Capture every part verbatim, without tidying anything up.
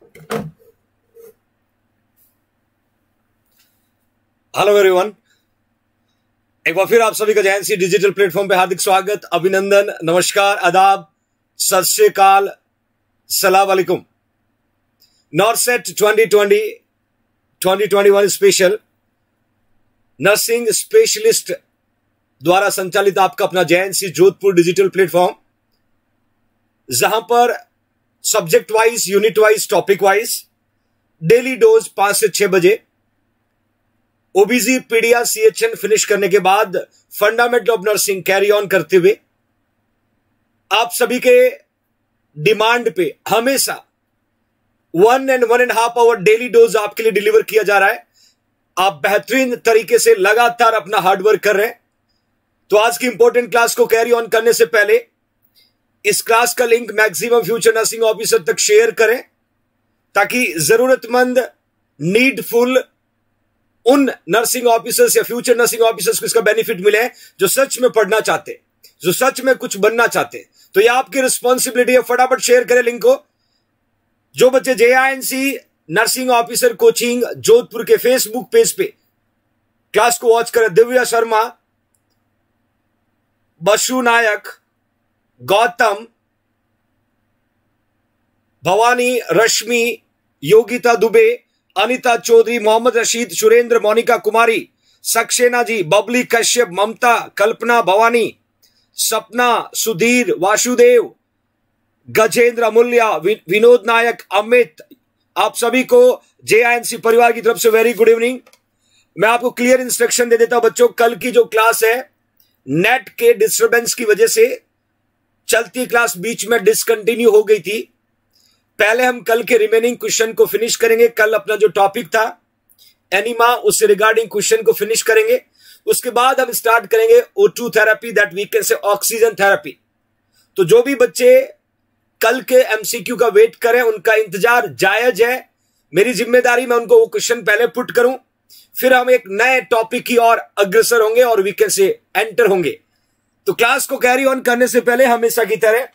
Hello everyone, एक बार फिर आप सभी का जेएनसी डिजिटल प्लेटफॉर्म पे हार्दिक स्वागत, अभिनंदन, नमस्कार, आदाब, सत श्री अकाल, सलाम वालेकुम। NORCET twenty twenty twenty twenty one special nursing specialist द्वारा संचालित आपका अपना जेएनसी जोधपुर डिजिटल प्लेटफॉर्म, जहां पर subject wise, unit wise, topic wise daily dose पांच से छह बजे, ओबीजी, पीडिया, सीएचएन फिनिश करने के बाद fundamental of nursing carry on करते हुए आप सभी के डिमांड पे हमेशा one and one and half hour daily dose आपके लिए डिलीवर किया जा रहा है। आप बेहतरीन तरीके से लगातार अपना हार्डवर्क कर रहे हैं। तो आज की इंपॉर्टेंट क्लास को कैरी ऑन करने से पहले इस क्लास का link maximum future nursing officer तक शेयर करें, ताकि जरूरतमंद, नीडफुल उन नर्सिंग ऑफिसर्स या फ्यूचर नर्सिंग ऑफिसर्स को इसका बेनिफिट मिले जो सच में पढ़ना चाहते, जो सच में कुछ बनना चाहते। तो ये आपकी रिस्पॉन्सिबिलिटी है, फटाफट शेयर करें लिंक को। जो बच्चे JINC nursing officer coaching Jodhpur के फेसबुक पेज पे क्लास को वॉच करें, दिव्या शर्मा, बशु नायक, गौतम, भवानी, रश्मि, योगिता दुबे, अनिता चौधरी, मोहम्मद रशीद, सुरेंद्र, मोनिका कुमारी, सक्सेना जी, बबली कश्यप, ममता, कल्पना, भवानी, सपना, सुधीर, वासुदेव, गजेंद्र, अमूल्या, विनोद नायक, अमित, आप सभी को जेआईएनसी परिवार की तरफ से वेरी गुड इवनिंग। मैं आपको क्लियर इंस्ट्रक्शन दे देता हूं बच्चों, कल की जो क्लास है नेट के डिस्टर्बेंस की वजह से चलती क्लास बीच में डिसकंटिन्यू हो गई थी। पहले हम कल के रिमेनिंग क्वेश्चन को फिनिश करेंगे। कल अपना जो टॉपिक था एनिमा, उससे रिगार्डिंग क्वेश्चन को फिनिश करेंगे। उसके बाद हम स्टार्ट करेंगे O two therapy, that we can say oxygen therapy. तो जो भी बच्चे कल के एमसीक्यू का वेट करें, उनका इंतजार जायज है। मेरी जिम्मेदारी मैं उनको वो क्वेश्चन पहले पुट करूं, फिर हम एक नए टॉपिक की ओर अग्रसर होंगे और वीकेंड से एंटर होंगे। तो क्लास को कैरी ऑन करने से पहले हमेशा की तरह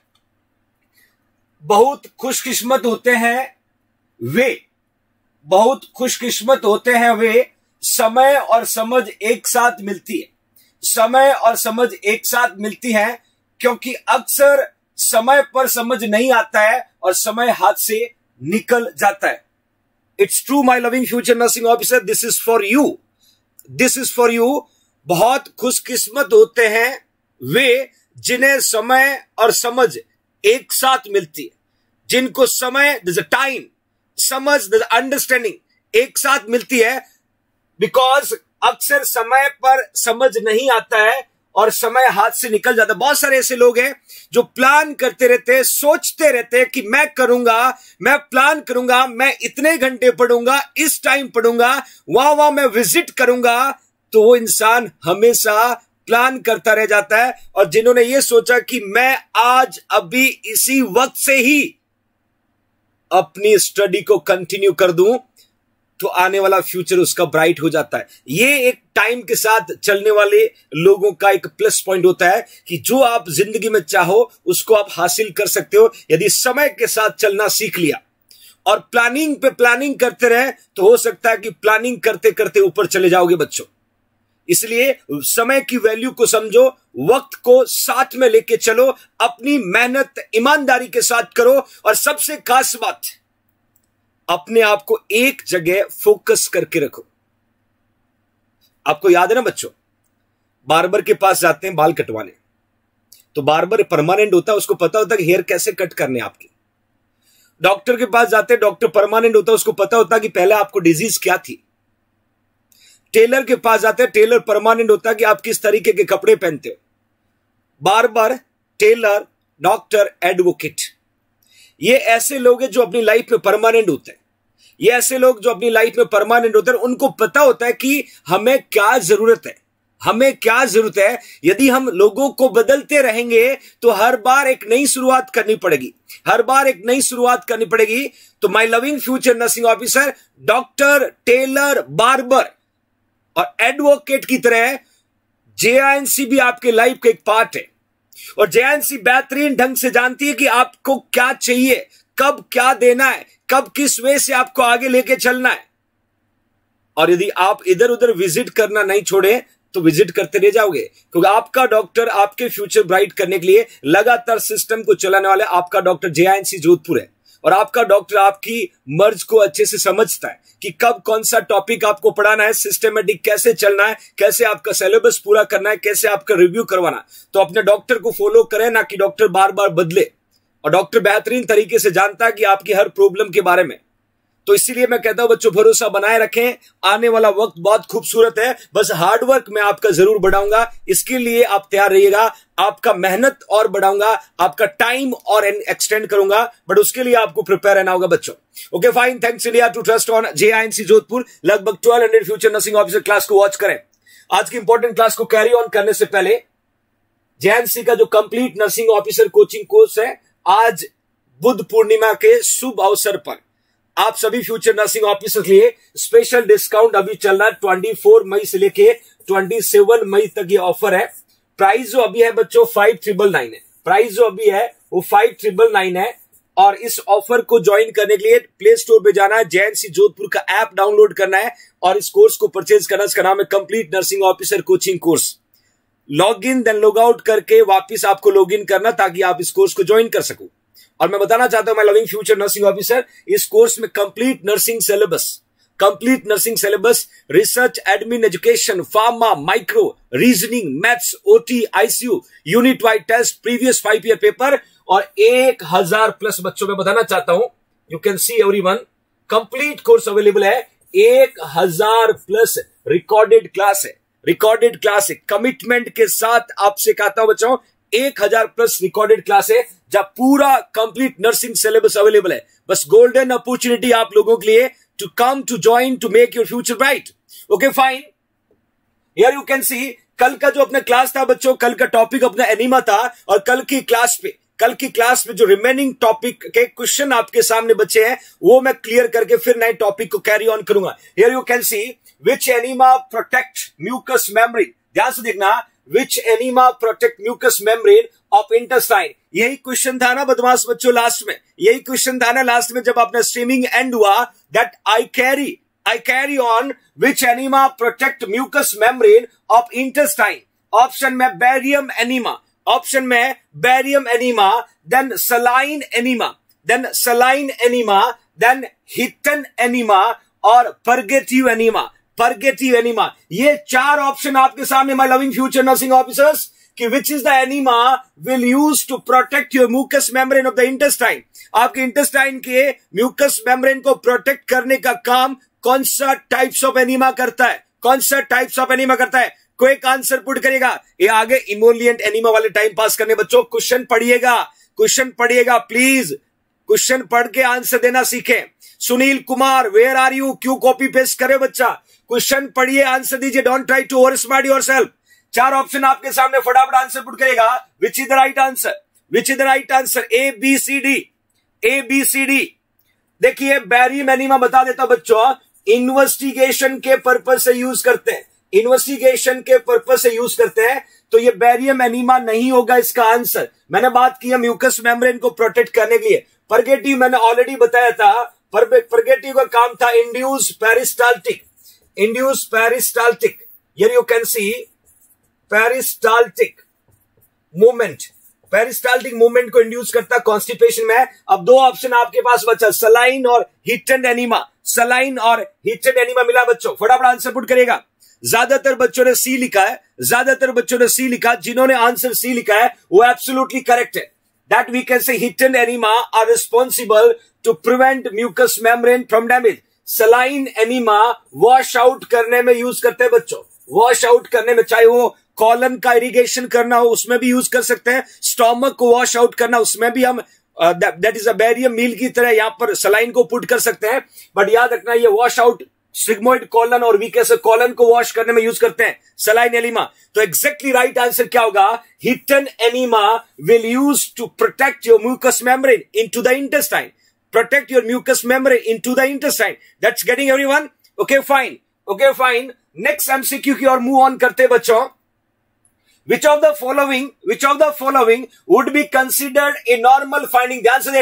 बहुत खुशकिस्मत होते हैं वे, बहुत खुशकिस्मत होते हैं वे, समय और समझ एक साथ मिलती है, समय और समझ एक साथ मिलती है, क्योंकि अक्सर समय पर समझ नहीं आता है और समय हाथ से निकल जाता है। It's true my loving future nursing officer, this is for you, this is for you. बहुत खुशकिस्मत होते हैं वे जिन्हें समय और समझ एक साथ मिलती है, जिनको समय, द टाइम, समझ, द अंडरस्टैंडिंग एक साथ मिलती है। बिकॉज अक्सर समय पर समझ नहीं आता है और समय हाथ से निकल जाता है। बहुत सारे ऐसे लोग हैं जो प्लान करते रहते हैं, सोचते रहते हैं कि मैं करूंगा, मैं प्लान करूंगा, मैं इतने घंटे पढ़ूंगा, इस टाइम पढ़ूंगा, वहां वहां मैं विजिट करूंगा। तो वो इंसान हमेशा प्लान करता रह जाता है। और जिन्होंने ये सोचा कि मैं आज अभी इसी वक्त से ही अपनी स्टडी को कंटिन्यू कर दूं, तो आने वाला फ्यूचर उसका ब्राइट हो जाता है। ये एक टाइम के साथ चलने वाले लोगों का एक प्लस पॉइंट होता है कि जो आप जिंदगी में चाहो उसको आप हासिल कर सकते हो, यदि समय के साथ चलना सीख लिया और प्लानिंग पे प्लानिंग करते रहे, तो हो सकता है कि प्लानिंग करते करते ऊपर चले जाओगे बच्चों। इसलिए समय की वैल्यू को समझो, वक्त को साथ में लेके चलो, अपनी मेहनत ईमानदारी के साथ करो, और सबसे खास बात, अपने आप को एक जगह फोकस करके रखो। आपको याद है ना बच्चों, बार्बर के पास जाते हैं बाल कटवाने, तो बार्बर परमानेंट होता है, उसको पता होता है कि हेयर कैसे कट करने आपकी। डॉक्टर के पास जाते हैं, डॉक्टर परमानेंट होता है, उसको पता होता है कि पहले आपको डिजीज क्या थी। टेलर के पास जाते हैं, टेलर परमानेंट होता है कि आप किस तरीके के कपड़े पहनते हो। बार्बर, टेलर, डॉक्टर, एडवोकेट, ये ऐसे लोग हैं जो अपनी लाइफ में परमानेंट होते हैं। ये ऐसे लोग जो अपनी लाइफ में परमानेंट होते हैं, उनको पता होता है कि हमें क्या जरूरत है, हमें क्या जरूरत है। यदि हम लोगों को बदलते रहेंगे तो हर बार एक नई शुरुआत करनी पड़ेगी, हर बार एक नई शुरुआत करनी पड़ेगी। तो my loving future nursing officer, doctor, tailor, barber और एडवोकेट की तरह जेआईएनसी भी आपके लाइफ का एक पार्ट है। और जेएनसी बेहतरीन ढंग से जानती है कि आपको क्या चाहिए, कब क्या देना है, कब किस वे से आपको आगे लेके चलना है। और यदि आप इधर उधर विजिट करना नहीं छोड़े तो विजिट करते रह जाओगे, क्योंकि आपका डॉक्टर आपके फ्यूचर ब्राइट करने के लिए लगातार सिस्टम को चलाने वाले आपका डॉक्टर जेआईएनसी जोधपुर है। और आपका डॉक्टर आपकी मर्ज को अच्छे से समझता है कि कब कौन सा टॉपिक आपको पढ़ाना है, सिस्टमेटिक कैसे चलना है, कैसे आपका सिलेबस पूरा करना है, कैसे आपका रिव्यू करवाना। तो अपने डॉक्टर को फॉलो करें, ना कि डॉक्टर बार बार बदले। और डॉक्टर बेहतरीन तरीके से जानता है कि आपकी हर प्रॉब्लम के बारे में। तो इसीलिए मैं कहता हूं बच्चों, भरोसा बनाए रखें, आने वाला वक्त बहुत खूबसूरत है। बस हार्डवर्क मैं आपका जरूर बढ़ाऊंगा, इसके लिए आप तैयार रहिएगा। आपका मेहनत और बढ़ाऊंगा, आपका टाइम और एक्सटेंड करूंगा, बट उसके लिए आपको प्रिपेयर रहना होगा बच्चों। Okay fine, thanks India to trust on JINC Jodhpur. लगभग twelve hundred future nursing officer class को वॉच करें। आज की इंपॉर्टेंट क्लास को कैरी ऑन करने से पहले, जेएनसी का जो complete nursing officer coaching course है, आज बुद्ध पूर्णिमा के शुभ अवसर पर आप सभी फ्यूचर नर्सिंग ऑफिसर के लिए स्पेशल डिस्काउंट अभी चल रहा है। चौबीस मई से लेके सत्ताईस मई तक ये ऑफर है। प्राइस जो अभी है बच्चों फाइव ट्रिपल नाइन है। प्राइस जो अभी है वो फाइव ट्रिपल नाइन है। और इस ऑफर को ज्वाइन करने के लिए प्ले स्टोर पे जाना है, जेएनसी जोधपुर का ऐप डाउनलोड करना है और इस कोर्स को परचेज करना। इसका नाम है complete nursing officer coaching course. Log in then log out करके वापिस आपको लॉग इन करना, ताकि आप इस कोर्स को ज्वाइन कर सको। और मैं बताना चाहता हूं, मैं लविंग फ्यूचर नर्सिंग ऑफिसर, इस कोर्स में complete nursing syllabus, complete nursing syllabus, research, admin, education, pharma, micro, reasoning, maths, OT, ICU, unit wide test, previous five year paper और एक हजार प्लस बच्चों में बताना चाहता हूं, you can see everyone, complete course available है। एक हजार प्लस रिकॉर्डेड क्लास है, रिकॉर्डेड क्लास है। कमिटमेंट के साथ आपसे कहता हूं बच्चों, एक हजार प्लस रिकॉर्डेड क्लास है, जब पूरा कंप्लीट नर्सिंग सिलेबस अवेलेबल है। बस गोल्डन अपॉर्चुनिटी आप लोगों के लिए to come to join to make your future bright. Okay fine, here you can see, कल का जो अपना क्लास था बच्चों, कल का टॉपिक अपना एनीमा था। और कल की क्लास पे कल की क्लास में जो रिमेनिंग टॉपिक के क्वेश्चन आपके सामने बचे हैं, वो मैं क्लियर करके फिर नए टॉपिक को कैरी ऑन करूंगा। Here you can see, which enema protect mucus membrane. ध्यान से देखना, which enema protect mucus membrane of intestine. यही क्वेश्चन था ना बदमाश बच्चों लास्ट में, यही क्वेश्चन था ना लास्ट में जब अपना स्ट्रीमिंग एंड हुआ, that I carry I carry on which enema protect mucus membrane of intestine. Option में बैरियम एनीमा, ऑप्शन में barium enema, then saline enema, then saline enema, then हिटन एनीमा और परगेटिव एनीमा, परगेटिव एनीमा। ये चार option आपके सामने, my loving future nursing officers, कि which is the enema will use to protect your mucus membrane of the intestine. आपके intestine के mucus membrane को प्रोटेक्ट करने का काम कौन सा टाइप्स ऑफ एनीमा करता है, कौन सा टाइप्स ऑफ एनीमा करता है। कोई एक आंसर पुट करेगा। ये आगे इमोलिएंट एनीमा वाले टाइम पास करने बच्चों, क्वेश्चन पढ़िएगा, क्वेश्चन पढ़िएगा प्लीज, क्वेश्चन पढ़ के आंसर देना सीखें। Sunil Kumar, where are you, क्यों कॉपी पेस्ट करे बच्चा, क्वेश्चन पढ़िए, आंसर दीजिए, don't try to over smart yourself. चार ऑप्शन आपके सामने, फटाफट आंसर पुट करेगा। Which is the right answer, which is the right answer, A B C D, A B C D. देखिए बैरियम एनीमा बता देता बच्चों, इन्वेस्टिगेशन के पर्पज से यूज करते हैं, इन्वेस्टिगेशन के पर्पज से यूज करते हैं, तो ये बैरियम एनीमा नहीं होगा इसका आंसर। मैंने बात की है म्यूकस मेम्ब्रेन को प्रोटेक्ट करने के लिए। परगेटिव मैंने ऑलरेडी बताया था, परगेटिव का काम था induce peristaltic, induce peristaltic, here you can see peristaltic movement, peristaltic movement को इंड्यूस करता कॉन्स्टिपेशन में। अब दो ऑप्शन आपके पास बचा, सलाइन और हिटन एनीमा, सलाइन और हिटन एनीमा मिला बच्चों, फटाफट आंसर पुट करेगा। ज्यादातर बच्चों ने सी लिखा है, ज्यादातर बच्चों ने सी लिखा, जिन्होंने आंसर सी लिखा है वो एब्सोल्युटली करेक्ट है। दैट वी कैन से हिटन enema are responsible to prevent mucus membrane from damage. Saline enema wash out करने में यूज करते हैं बच्चों, वॉश आउट करने में, चाहे वो कॉलन का इरिगेशन करना हो उसमें भी यूज कर सकते हैं, स्टोमक को वॉश आउट करना उसमें भी हम that is a barium meal की तरह यहां पर सलाइन को पुट कर सकते हैं। बट याद रखना ये वॉश आउट सिग्मोइड कॉलन और वीकस कॉलन को वॉश करने में यूज करते हैं सलाइन एनीमा। तो एग्जैक्टली राइट आंसर क्या होगा, हिटन enema will use to protect your mucus membrane into the intestine, protect your mucus membrane into the intestine. That's getting everyone, okay fine, okay fine. Next MCQ की ओर move on करते बच्चों। Which of the following, which of the following would be considered a normal finding? ध्यान से देखना,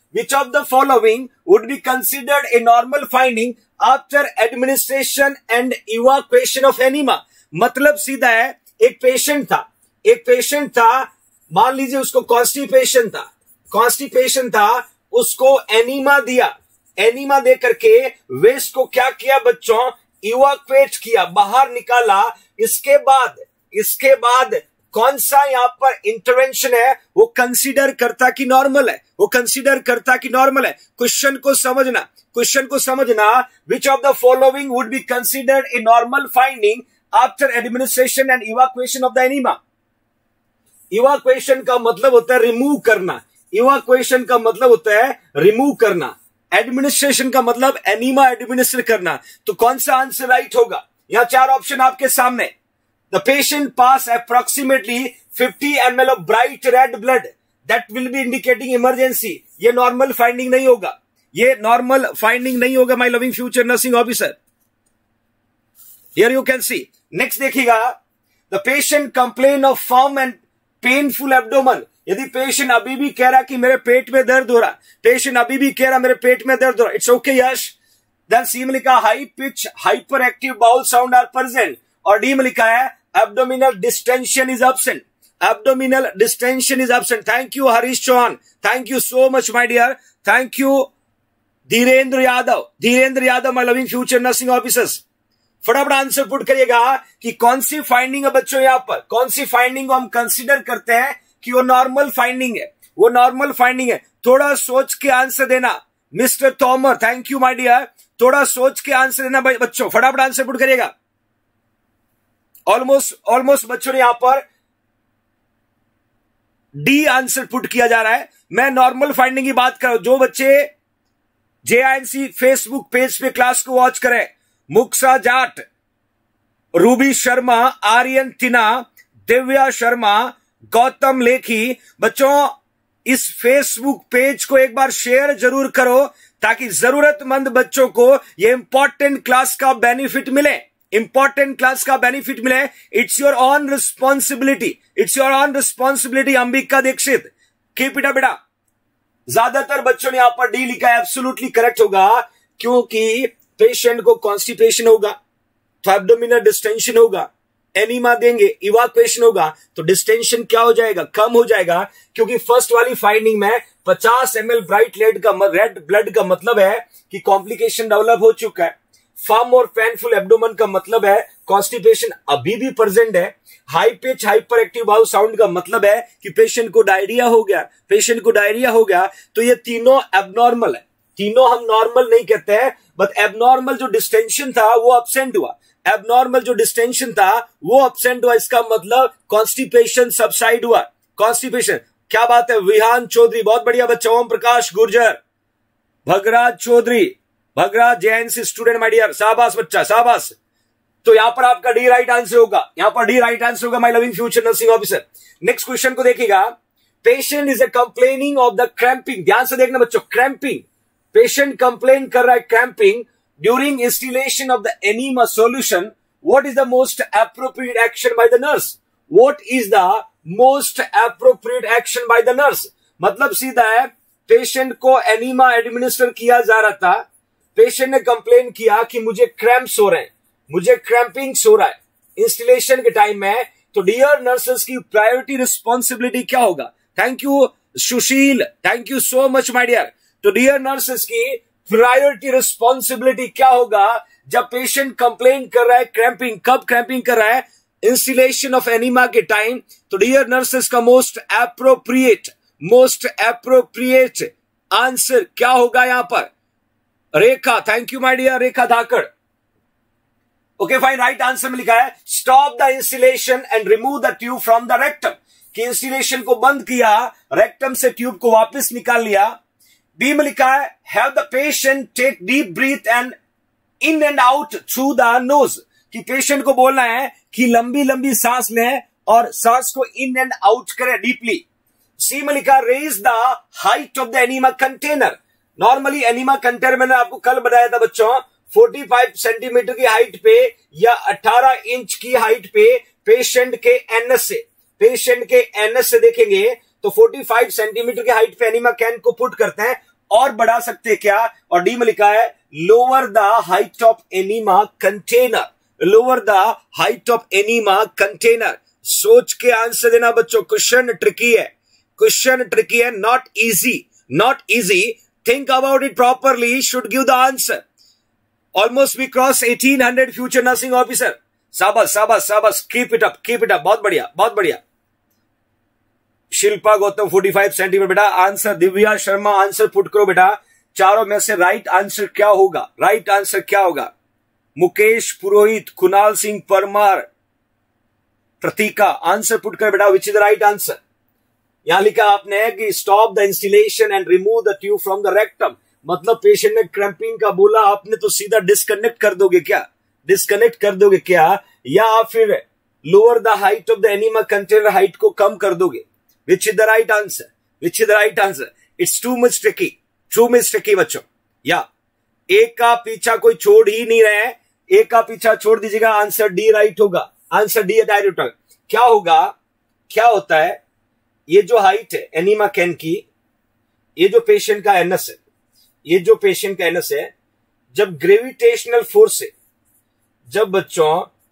which of the following would be considered a normal finding after administration and evacuation of enema. मतलब सीधा है, एक patient था एक patient था मान लीजिए उसको कॉन्स्टिपेशन था कॉन्स्टिपेशन था उसको एनीमा दिया, एनीमा दे करके वेस्ट को क्या किया बच्चों, इवाक्वेट किया, बाहर निकाला। इसके बाद इसके बाद कौन सा यहां पर इंटरवेंशन है, वो कंसीडर करता कि नॉर्मल है, वो कंसीडर करता कि नॉर्मल है। क्वेश्चन को समझना, क्वेश्चन को समझना, which of the following would be considered a normal finding after administration and evacuation of the enema. Evacuation का मतलब होता है रिमूव करना, इवाक्वेशन का मतलब होता है रिमूव करना, एडमिनिस्ट्रेशन का मतलब एनीमा एडमिनिस्टर करना। तो कौन सा आंसर राइट होगा? यहां चार ऑप्शन आपके सामने। The patient pass approximately fifty M L of bright red blood that will be indicating emergency. ये नॉर्मल फाइंडिंग नहीं होगा, ये नॉर्मल फाइंडिंग नहीं होगा my loving future nursing officer. Here you can see. Next देखिएगा, the patient complain of firm and painful abdomen. यदि patient अभी भी कह रहा कि मेरे पेट में दर्द हो रहा, पेशेंट अभी भी कह रहा मेरे पेट में दर्द हो रहा, it's okay yes. Then C में लिखा high pitch hyper active bowel sound are present, और डी में लिखा है abdominal distension is absent, abdominal distension is absent. Thank you Harish Chauhan, thank you so much my dear, thank you Dhirendra Yadav, Dhirendra Yadav my loving future nursing officers. फटाफट answer put करिएगा कि कौन सी finding है बच्चों, यहां पर कौन सी फाइंडिंग को हम कंसीडर करते हैं कि वो नॉर्मल फाइंडिंग है, वो नॉर्मल फाइंडिंग है। थोड़ा सोच के आंसर देना mister Tomar, thank you my dear, थोड़ा सोच के आंसर देना बच्चों, फटाफट आंसर पुट करिएगा। ऑलमोस्ट ऑलमोस्ट बच्चों ने यहां पर डी आंसर पुट किया जा रहा है। मैं नॉर्मल फाइंडिंग की बात कर रहा हूं। जो बच्चे जेआईएनसी फेसबुक पेज पे क्लास को वॉच करें, मुक्सा जाट, रूबी शर्मा, आर्यन तिना, दिव्या शर्मा, गौतम लेखी, बच्चों इस फेसबुक पेज को एक बार शेयर जरूर करो ताकि जरूरतमंद बच्चों को ये इंपॉर्टेंट क्लास का बेनिफिट मिले, इंपॉर्टेंट क्लास का बेनिफिट मिले। It's your own responsibility, it's your own responsibility. Ambika Dixit, keep it up बेटा। ज्यादातर बच्चों ने यहां पर डी लिखा है, एब्सोल्युटली करेक्ट होगा, क्योंकि पेशेंट को कॉन्स्टिपेशन होगा तो एब्डोमिनल डिस्टेंशन होगा, एनीमा देंगे, इवाक्वेशन होगा तो डिस्टेंशन क्या हो जाएगा, कम हो जाएगा। क्योंकि फर्स्ट वाली फाइंडिंग में पचास एम एल ब्राइट रेड का रेड ब्लड का मतलब है कि कॉम्प्लिकेशन डेवलप हो चुका है। फर्म और पेनफुल एब्डोमन का मतलब है कॉन्स्टिपेशन अभी भी प्रेजेंट है। High pitch hyper active bowel sound का मतलब है कि पेशेंट को डायरिया हो गया, पेशेंट को डायरिया हो गया। तो ये तीनों एबनॉर्मल है, तीनों हम नॉर्मल नहीं कहते हैं, बट एबनॉर्मल जो डिस्टेंशन था वो अब्सेंट हुआ, एबनॉर्मल जो डिस्टेंशन था वो अब्सेंट हुआ। इसका मतलब कॉन्स्टिपेशन सबसाइड हुआ, कॉन्स्टिपेशन। क्या बात है विहान चौधरी, बहुत बढ़िया बच्चा। Om Prakash Gurjar, Bhagraj Chaudhary, Bhagraj JNC student my dear, शाबाश बच्चा शाबाश। तो यहां पर आपका डी राइट आंसर होगा, यहां पर डी राइट आंसर होगा my loving future nursing officer. Next question को देखिएगा, patient is a complaining of the cramping. ध्यान से देखना बच्चों, क्रैम्पिंग, पेशेंट कंप्लेन कर रहा है cramping during instillation of the enema solution. What is the most appropriate action by the nurse? What is the most appropriate action by the nurse? मतलब सीधा है, पेशेंट को एनीमा एडमिनिस्टर किया जा रहा था, पेशेंट ने कंप्लेन किया कि मुझे क्रैम्प्स हो रहे हैं, मुझे क्रैम्पिंग्स हो रहा है इंस्टॉलेशन के टाइम में। तो डियर नर्सेस की प्रायोरिटी रिस्पॉन्सिबिलिटी क्या होगा? Thank you Sushil, thank you so much my dear. तो डियर नर्सेस की प्रायोरिटी रिस्पॉन्सिबिलिटी क्या होगा जब पेशेंट कंप्लेन कर रहा है क्रैम्पिंग? कब क्रैम्पिंग कर रहा है? इंस्टॉलेशन ऑफ एनीमा के टाइम। तो डियर नर्सेस का most appropriate most appropriate answer क्या होगा यहां पर? Rekha, thank you my dear Rekha Dhakad. Okay fine, right answer में लिखा है stop the installation and remove the tube from the rectum. कि इंस्टॉलेशन को बंद किया, रेक्टम से ट्यूब को वापस निकाल लिया। बी में लिखा है have the patient take deep breath and in and out through the nose. कि पेशेंट को बोलना है कि लंबी लंबी सांस लें और सांस को इन एंड आउट करें डीपली। सी में लिखा raise the height of the enema container. Normally enema container मैंने आपको कल बताया था बच्चों, पैंतालीस सेंटीमीटर की हाइट पे या अठारह इंच की हाइट पे पेशेंट के एनएस से पेशेंट के एनएस से देखेंगे तो पैंतालीस सेंटीमीटर की हाइट पे एनीमा कैन को पुट करते हैं और बढ़ा सकते हैं क्या? और डी में लिखा है lower the height of enema container, lower the height of enema container. सोच के आंसर देना बच्चों, क्वेश्चन ट्रिकी है, क्वेश्चन ट्रिकी है, not easy, not easy. Think about it properly, should give the answer. Almost we cross eighteen hundred future nursing officer. शाबाश शाबाश शाबाश, keep it up, keep it up, बहुत बढ़िया बहुत बढ़िया। शिल्पा गौतम पैंतालीस सेंटीमीटर बेटा answer. Divya Sharma answer put करो बेटा, चारों में से राइट आंसर क्या होगा, राइट आंसर क्या होगा? मुकेश पुरोहित, कुणाल सिंह परमार, प्रतीका आंसर पुट कर बेटा, which is the right answer? यहां लिखा आपने कि stop the instillation and remove the tube from the rectum, मतलब पेशेंट ने क्रैम्पिंग का बोला, आपने तो सीधा डिस्कनेक्ट कर दोगे क्या, डिस्कनेक्ट कर दोगे क्या, या फिर lower the height of the enema container, height को कम कर दोगे? Which is the right answer, which is the right answer? It's too much tricky, too much tricky बच्चों। या एक का पीछा कोई छोड़ ही नहीं रहे हैं, एक का पीछा छोड़ दीजिएगा, आंसर डी राइट होगा, आंसर डी डायरेक्ट होगा। क्या होगा, क्या होता है, ये जो हाइट है एनीमा कैन की, ये जो पेशेंट का एनएस है, ये जो पेशेंट का एनएस है, जब ग्रेविटेशनल फोर्स से, जब बच्चों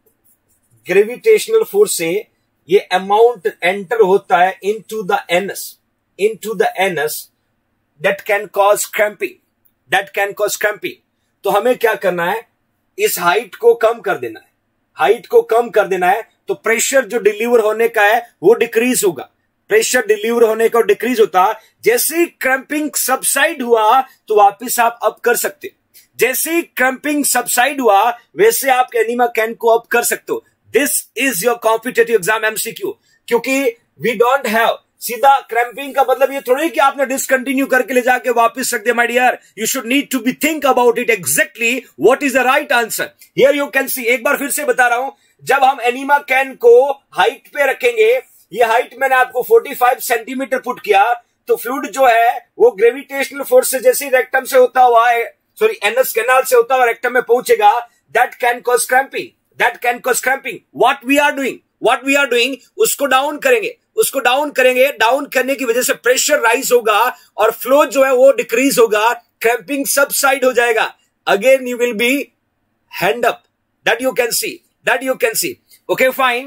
ग्रेविटेशनल फोर्स से ये अमाउंट एंटर होता है into the NS, into the NS, that can cause cramping, that can cause cramping. तो हमें क्या करना है, इस हाइट को कम कर देना है, हाइट को कम कर देना है, तो प्रेशर जो डिलीवर होने का है वो डिक्रीज होगा, प्रेशर डिलीवर होने का डिक्रीज होता। जैसे ही क्रैम्पिंग सबसाइड हुआ तो वापिस आप अप कर सकते, जैसे ही क्रैम्पिंग सबसाइड हुआ वैसे आप एनीमा कैन को अप कर सकते हो। This is your competitive exam MCQ, क्योंकि वी डोंट हैव सीधा क्रैम्पिंग का मतलब ये थोड़ी कि आपने डिसकंटिन्यू करके ले जाके वापस रख दिया। My dear, you should need to be think about it exactly what is the right answer. Here you can see, एक बार फिर से बता रहा हूं, जब हम एनीमा कैन को हाइट पे रखेंगे, ये हाइट मैंने आपको पैंतालीस सेंटीमीटर पुट किया, तो फ्लूइड जो है वो ग्रेविटेशनल फोर्स से जैसे रेक्टम से होता हुआ है, सॉरी एनस कैनाल से होता हुआ रेक्टम में पहुंचेगा, that can cause cramping, that can cause cramping. What we are doing, what we are doing, उसको डाउन करेंगे, उसको डाउन करेंगे, डाउन करने की वजह से प्रेशर राइज होगा और फ्लो जो है वो डिक्रीज होगा, क्रैम्पिंग सबसाइड हो जाएगा। Again you will be hand up, that you can see, that you can see. Okay fine,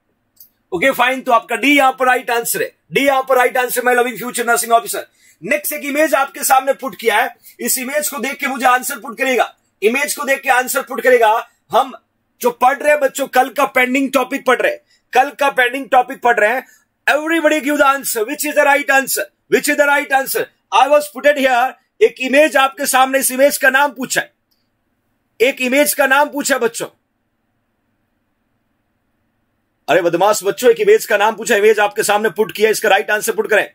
okay fine, तो आपका डी यहां पर राइट आंसर है, डी यहां पर right answer, my loving future nursing officer. Next एक इमेज आपके सामने पुट किया है, इस इमेज को देख के मुझे आंसर पुट करेगा, इमेज को देख के आंसर पुट करेगा। हम जो पढ़ रहे हैं बच्चों, कल का पेंडिंग टॉपिक पढ़ रहे हैं, कल का पेंडिंग टॉपिक पढ़ रहे हैं। Everybody give the answer, which is the right answer, which is the right answer? I was putted here, एक इमेज आपके सामने, इस इमेज का नाम पूछा है, एक इमेज का नाम पूछा बच्चों। अरे बदमाश बच्चों, एक इमेज का नाम पूछा, इमेज आपके सामने पुट किया, इसका राइट आंसर पुट करें।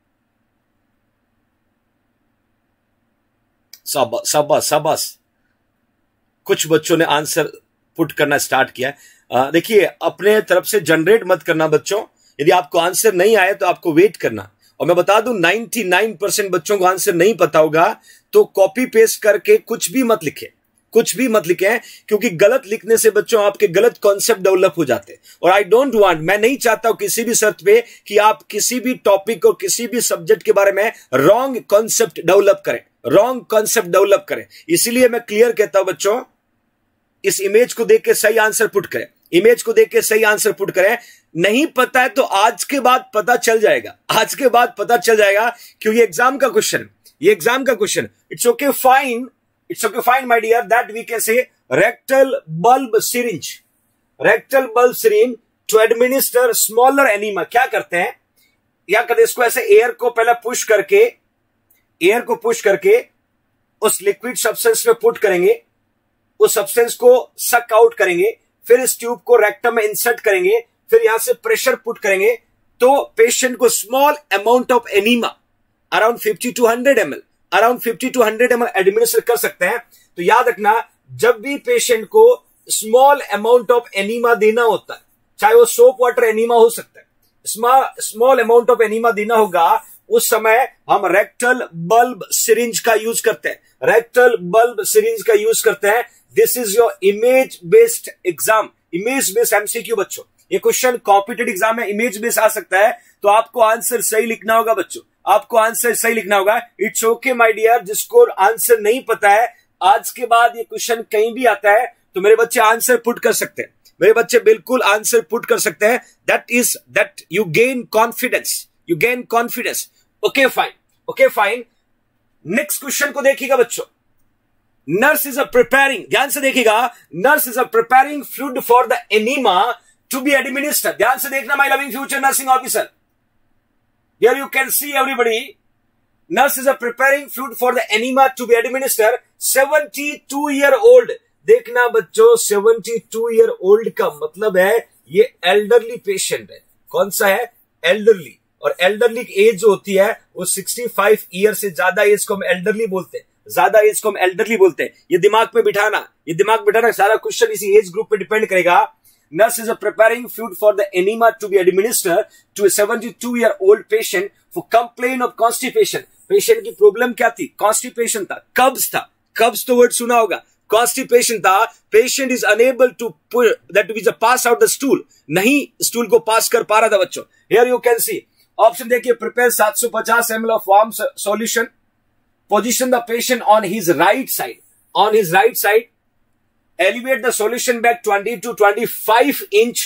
शाबाश शाबाश शाबाश, कुछ बच्चों ने आंसर पुट करना स्टार्ट किया है। देखिए, अपने तरफ से जनरेट मत करना बच्चों, यदि आपको आंसर नहीं आए तो आपको वेट करना। और मैं बता दूं निन्यानवे परसेंट बच्चों को आंसर नहीं पता होगा, तो कॉपी पेस्ट करके कुछ भी मत लिखें, कुछ भी मत लिखें, क्योंकि गलत लिखने से बच्चों आपके गलत कॉन्सेप्ट डेवलप हो जाते हैं। और आई डोंट वांट, मैं नहीं चाहता हूं किसी भी शर्त पे कि आप किसी भी टॉपिक और किसी भी सब्जेक्ट के बारे में रॉन्ग कॉन्सेप्ट डेवलप करें, रॉन्ग कॉन्सेप्ट डेवलप करें। इसीलिए मैं क्लियर कहता हूं बच्चों, इस इमेज को देख के सही आंसर पुट करें, इमेज को देख के सही आंसर पुट करें। नहीं पता है तो आज के बाद पता चल जाएगा, आज के बाद पता चल जाएगा, क्योंकि एग्जाम का क्वेश्चन, ये एग्जाम का question. It's okay fine, it's okay fine my dear, that we can say rectal bulb syringe, rectal bulb syringe to administer smaller enema. क्या करते हैं, या करते इसको ऐसे एयर को पहले पुश करके, एयर को पुश करके उस लिक्विड सब्सटेंस में पुट करेंगे, उस सब्सटेंस को सक आउट करेंगे, फिर इस ट्यूब को रेक्टम में इंसर्ट करेंगे, फिर यहां से प्रेशर पुट करेंगे, तो पेशेंट को small amount of enema around fifty to hundred M L, around fifty to hundred M L administer कर सकते हैं। तो याद रखना, जब भी पेशेंट को स्मॉल अमाउंट ऑफ एनीमा देना होता है, चाहे वो सोप वाटर एनीमा हो सकता है, स्मॉल अमाउंट ऑफ एनीमा देना होगा, उस समय हम रेक्टल बल्ब सिरिंज का यूज करते हैं, रेक्टल बल्ब सिरिंज का यूज करते हैं। This is your image based exam, image based MCQ बच्चों। ये क्वेश्चन कॉम्पिटेटिव एग्जाम में इमेज बेस्ड आ सकता है, तो आपको आंसर सही लिखना होगा बच्चों, आपको आंसर सही लिखना होगा। इट्स ओके माय डियर, जिसको आंसर नहीं पता है, आज के बाद ये क्वेश्चन कहीं भी आता है तो मेरे बच्चे आंसर पुट कर सकते हैं, मेरे बच्चे बिल्कुल आंसर पुट कर सकते हैं। That is that you gain confidence, you gain confidence. Okay fine, okay fine. Next question को देखिएगा बच्चों। नर्स इज अ प्रिपेयरिंग, ध्यान से देखिएगा, nurse is a preparing fluid for the enema to be administered. ध्यान से देखना my loving future nursing officer, here you can see everybody, nurse is a preparing fluid for the enema to be administered, seventy two year old. देखना बच्चों, seventy two year old का मतलब है ये elderly patient है। कौन सा है? एल्डरली। और एल्डरली एज जो होती है वो सिक्सटी फाइव ईयर से ज्यादा एज को हम एल्डरली बोलते हैं, ज्यादा एज को हम एल्डरली बोलते हैं। ये दिमाग पे बिठाना, ये दिमाग बिठाना, सारा क्वेश्चन इसी एज ग्रुप पे डिपेंड करेगा। Nurse is a preparing fluid for the enema to be administered to a seventy two year old patient for complain of constipation. Patient की प्रॉब्लम क्या थी? कॉन्स्टिपेशन था, कब्ज था, कब्ज तो वर्ड सुना होगा, कॉन्स्टिपेशन था। Patient is unable to that is pass out the stool, नहीं स्टूल को पास कर पा रहा था बच्चों। Here you can see option देखिए, prepare seven fifty M L of warm solution, position the patient on his right side, on his right side, elevate the solution back twenty to twenty-five inch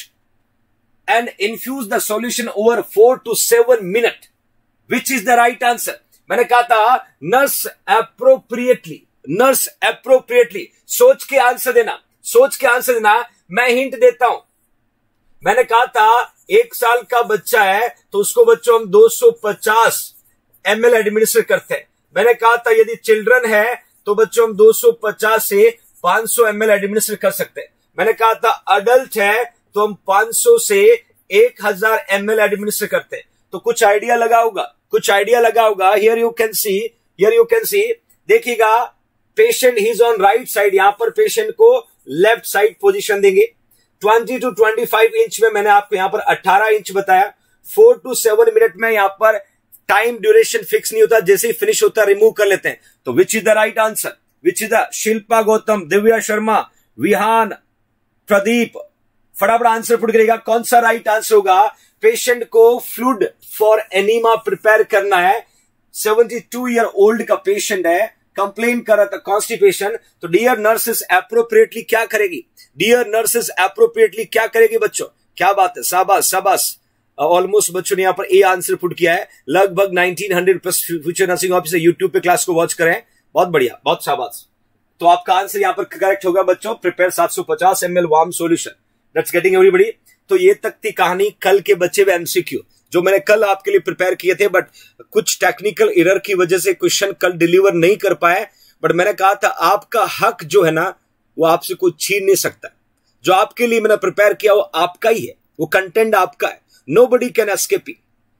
and infuse the solution over four to seven minute. Which is the right answer? मैंने कहा था nurse appropriately, nurse appropriately, सोच के answer देना, सोच के answer देना। मैं हिंट देता हूं, मैंने कहा था एक साल का बच्चा है तो उसको बच्चों हम दो सौ पचास एम एल एडमिनिस्टर करते हैं। मैंने कहा था यदि चिल्ड्रन है तो बच्चों हम दो सौ पचास से पांच सौ एम एल एडमिनिस्टर कर सकते हैं। मैंने कहा था अडल्ट है तो हम पांच सौ से एक हजार एम एल एडमिनिस्टर करते हैं। तो कुछ आइडिया लगा होगा, कुछ आइडिया लगा होगा। Here you can see, here you can see, देखिएगा पेशेंट ही इज ऑन राइट साइड, यहां पर पेशेंट को लेफ्ट साइड पोजीशन देंगे। Twenty to twenty five inch में मैंने आपको यहां पर अठारह इंच बताया। फोर टू सेवन मिनट में यहां पर टाइम ड्यूरेशन फिक्स नहीं होता, जैसे ही फिनिश होता रिमूव कर लेते हैं। तो which is the right answer? Which is the? Shilpa Gautam, Divya Sharma, Vihaan, Pradeep, फटाफट आंसर पुट करेगा। कौन सा राइट आंसर होगा? पेशेंट को फ्लूइड फॉर एनीमा प्रिपेयर करना है, सेवेंटी टू ईयर ओल्ड का पेशेंट है, कंप्लेन कर रहा था कॉन्स्टिपेशन। तो डियर नर्सेस एप्रोप्रिएटली क्या करेगी? डियर नर्सेस एप्रोप्रिएटली क्या करेगी बच्चों? क्या बात है, शाबाश शाबाश। ऑलमोस्ट बच्चों ने यहां पर ए आंसर पुट किया है। लगभग nineteen hundred plus future nursing officer YouTube पे क्लास को वॉच करें, बहुत बढ़िया, बहुत शाबाश। तो आपका आंसर यहां पर करेक्ट होगा बच्चों, prepare seven fifty M L warm solution. That's getting everybody. तो ये तक थी कहानी कल के बच्चे हुए एमसीक्यू जो मैंने कल आपके लिए प्रिपेयर किए थे, बट कुछ टेक्निकल एरर की वजह से क्वेश्चन कल डिलीवर नहीं कर पाए। बट मैंने कहा था आपका हक जो है ना वो आपसे कोई छीन नहीं सकता। जो आपके लिए मैंने प्रिपेयर किया वो आपका ही है, वो कंटेंट आपका है, नोबडी कैन एस्केप इट।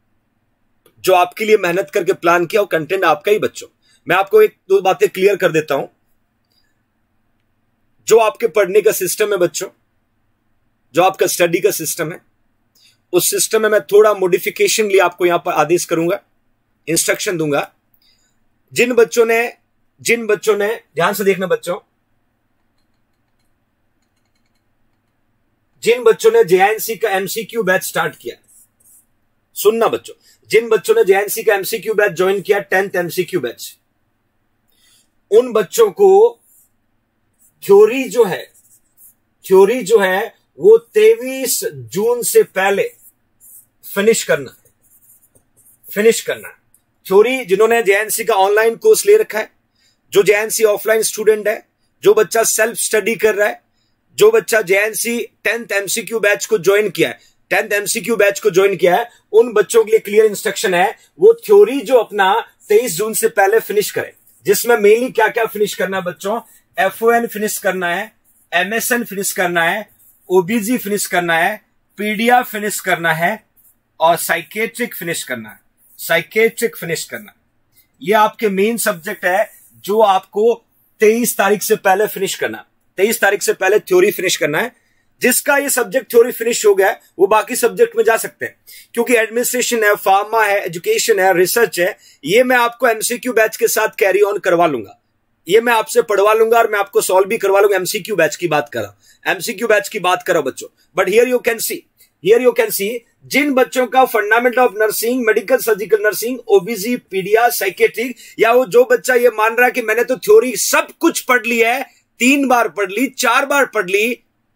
जो आपके लिए मेहनत करके प्लान किया वो कंटेंट आपका ही बच्चों। मैं आपको एक दो बातें क्लियर कर देता हूं। जो आपके पढ़ने का सिस्टम है बच्चों, जो आपका स्टडी का सिस्टम है, उस सिस्टम में मैं थोड़ा मॉडिफिकेशन लिए आपको यहां पर आदेश करूंगा, इंस्ट्रक्शन दूंगा। जिन बच्चों ने जिन बच्चों ने ध्यान से देखना बच्चों, जिन बच्चों ने जेएनसी का एमसीक्यू बैच स्टार्ट किया, सुनना बच्चों, जिन बच्चों ने जेएनसी का एमसीक्यू बैच ज्वाइन किया, टेंथ एमसीक्यू बैच, उन बच्चों को थ्योरी जो है थ्योरी जो है वो तेईस जून से पहले फिनिश करना है, फिनिश करना है। थ्योरी जिन्होंने जेएनसी का ऑनलाइन कोर्स ले रखा है, जो जेएनसी ऑफलाइन स्टूडेंट है, जो बच्चा सेल्फ स्टडी कर रहा है, जो बच्चा जेएनसी टेंथ एमसीक्यू बैच को ज्वाइन किया है, टेंथ एमसीक्यू बैच को ज्वाइन किया है, उन बच्चों के लिए क्लियर इंस्ट्रक्शन है, वो थ्योरी जो अपना तेईस जून से पहले फिनिश करें। जिसमें मेनली क्या क्या फिनिश करना है बच्चों? एफओएन फिनिश करना है, एमएसएन फिनिश करना है, ओबीजी फिनिश करना है, पीडिया फिनिश करना है और साइकेट्रिक फिनिश करना है, साइकेट्रिक फिनिश करना है। ये आपके मेन सब्जेक्ट है जो आपको तेईस तारीख से पहले फिनिश करना, तेईस तारीख से पहले थ्योरी फिनिश करना है। जिसका ये सब्जेक्ट थ्योरी फिनिश हो गया है वो बाकी सब्जेक्ट में जा सकते हैं, क्योंकि एडमिनिस्ट्रेशन है, फार्मा है, एजुकेशन है, रिसर्च है, ये मैं आपको एमसीक्यू बैच के साथ कैरी ऑन करवा लूंगा, ये मैं आपसे पढ़वा लूंगा और मैं आपको सॉल्व भी करवा लूंगा। एमसीक्यू बैच की बात करा, एमसीक्यू बैच की बात करो बच्चों। But here you can see, here you can see जिन बच्चों का fundamental of nursing, medical surgical nursing, OBG, pedia, psychiatric, या वो जो बच्चा ये मान रहा है कि मैंने तो थ्योरी सब कुछ पढ़ ली है, तीन बार पढ़ ली, चार बार पढ़ ली,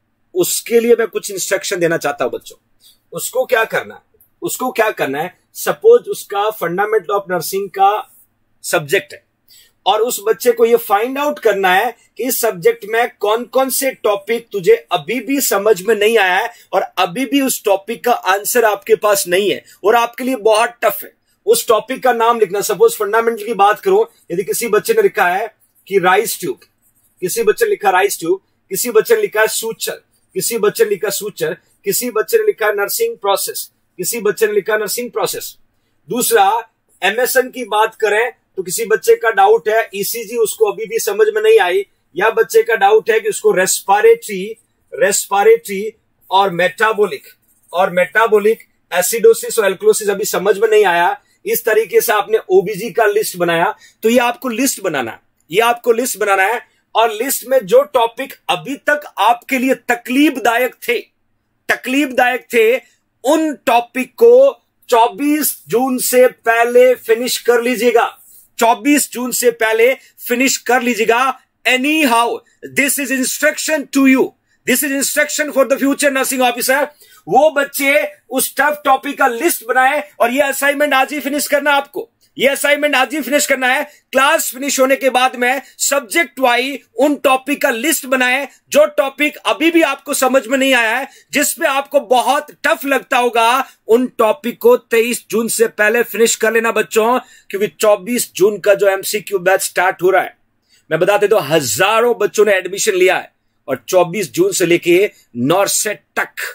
उसके लिए मैं कुछ इंस्ट्रक्शन देना चाहता हूं बच्चों। उसको क्या करना है, उसको क्या करना है, सपोज उसका फंडामेंटल ऑफ नर्सिंग का सब्जेक्ट है और उस बच्चे को यह फाइंड आउट करना है कि इस सब्जेक्ट में कौन कौन से टॉपिक तुझे अभी भी समझ में नहीं आया है और अभी भी उस टॉपिक का आंसर आपके पास नहीं है और आपके लिए बहुत टफ है। उस टॉपिक का नाम लिखना। सपोज फंडामेंटल की बात करो, यदि किसी बच्चे ने लिखा है कि राइस ट्यूब, किसी बच्चे ने लिखा राइस ट्यूब, किसी बच्चे ने लिखा है सूचर, किसी बच्चे ने लिखा सूचर, किसी बच्चे ने लिखा नर्सिंग प्रोसेस, किसी बच्चे ने लिखा नर्सिंग प्रोसेस। दूसरा, एमएसएन की बात करें तो किसी बच्चे का डाउट है ईसीजी उसको अभी भी समझ में नहीं आई, या बच्चे का डाउट है कि उसको रेस्पिरेटरी रेस्पिरेटरी और मेटाबॉलिक और मेटाबॉलिक एसिडोसिस और एल्कलोसिस अभी समझ में नहीं आया। इस तरीके से आपने ओबीजी का लिस्ट बनाया। तो ये आपको लिस्ट बनाना है, ये आपको लिस्ट बनाना है और लिस्ट में जो टॉपिक अभी तक आपके लिए तकलीफदायक थे तकलीफदायक थे उन टॉपिक को चौबीस जून से पहले फिनिश कर लीजिएगा। चौबीस जून से पहले फिनिश कर लीजिएगा। Anyhow this is instruction to you, this is instruction for the future nursing officer. वो बच्चे उस टफ टॉपिक का लिस्ट बनाए और ये असाइनमेंट आज ही फिनिश करना है आपको, ये असाइनमेंट आज ही फिनिश करना है। क्लास फिनिश होने के बाद में सब्जेक्ट वाइज उन टॉपिक का लिस्ट बनाए जो टॉपिक अभी भी आपको समझ में नहीं आया है, जिसपे आपको बहुत टफ लगता होगा, उन टॉपिक को तेईस जून से पहले फिनिश कर लेना बच्चों, क्योंकि चौबीस जून का जो एमसीक्यू बैच स्टार्ट हो रहा है, मैं बता देता हूं हजारों बच्चों ने एडमिशन लिया है और चौबीस जून से लेके नॉर्सेट तक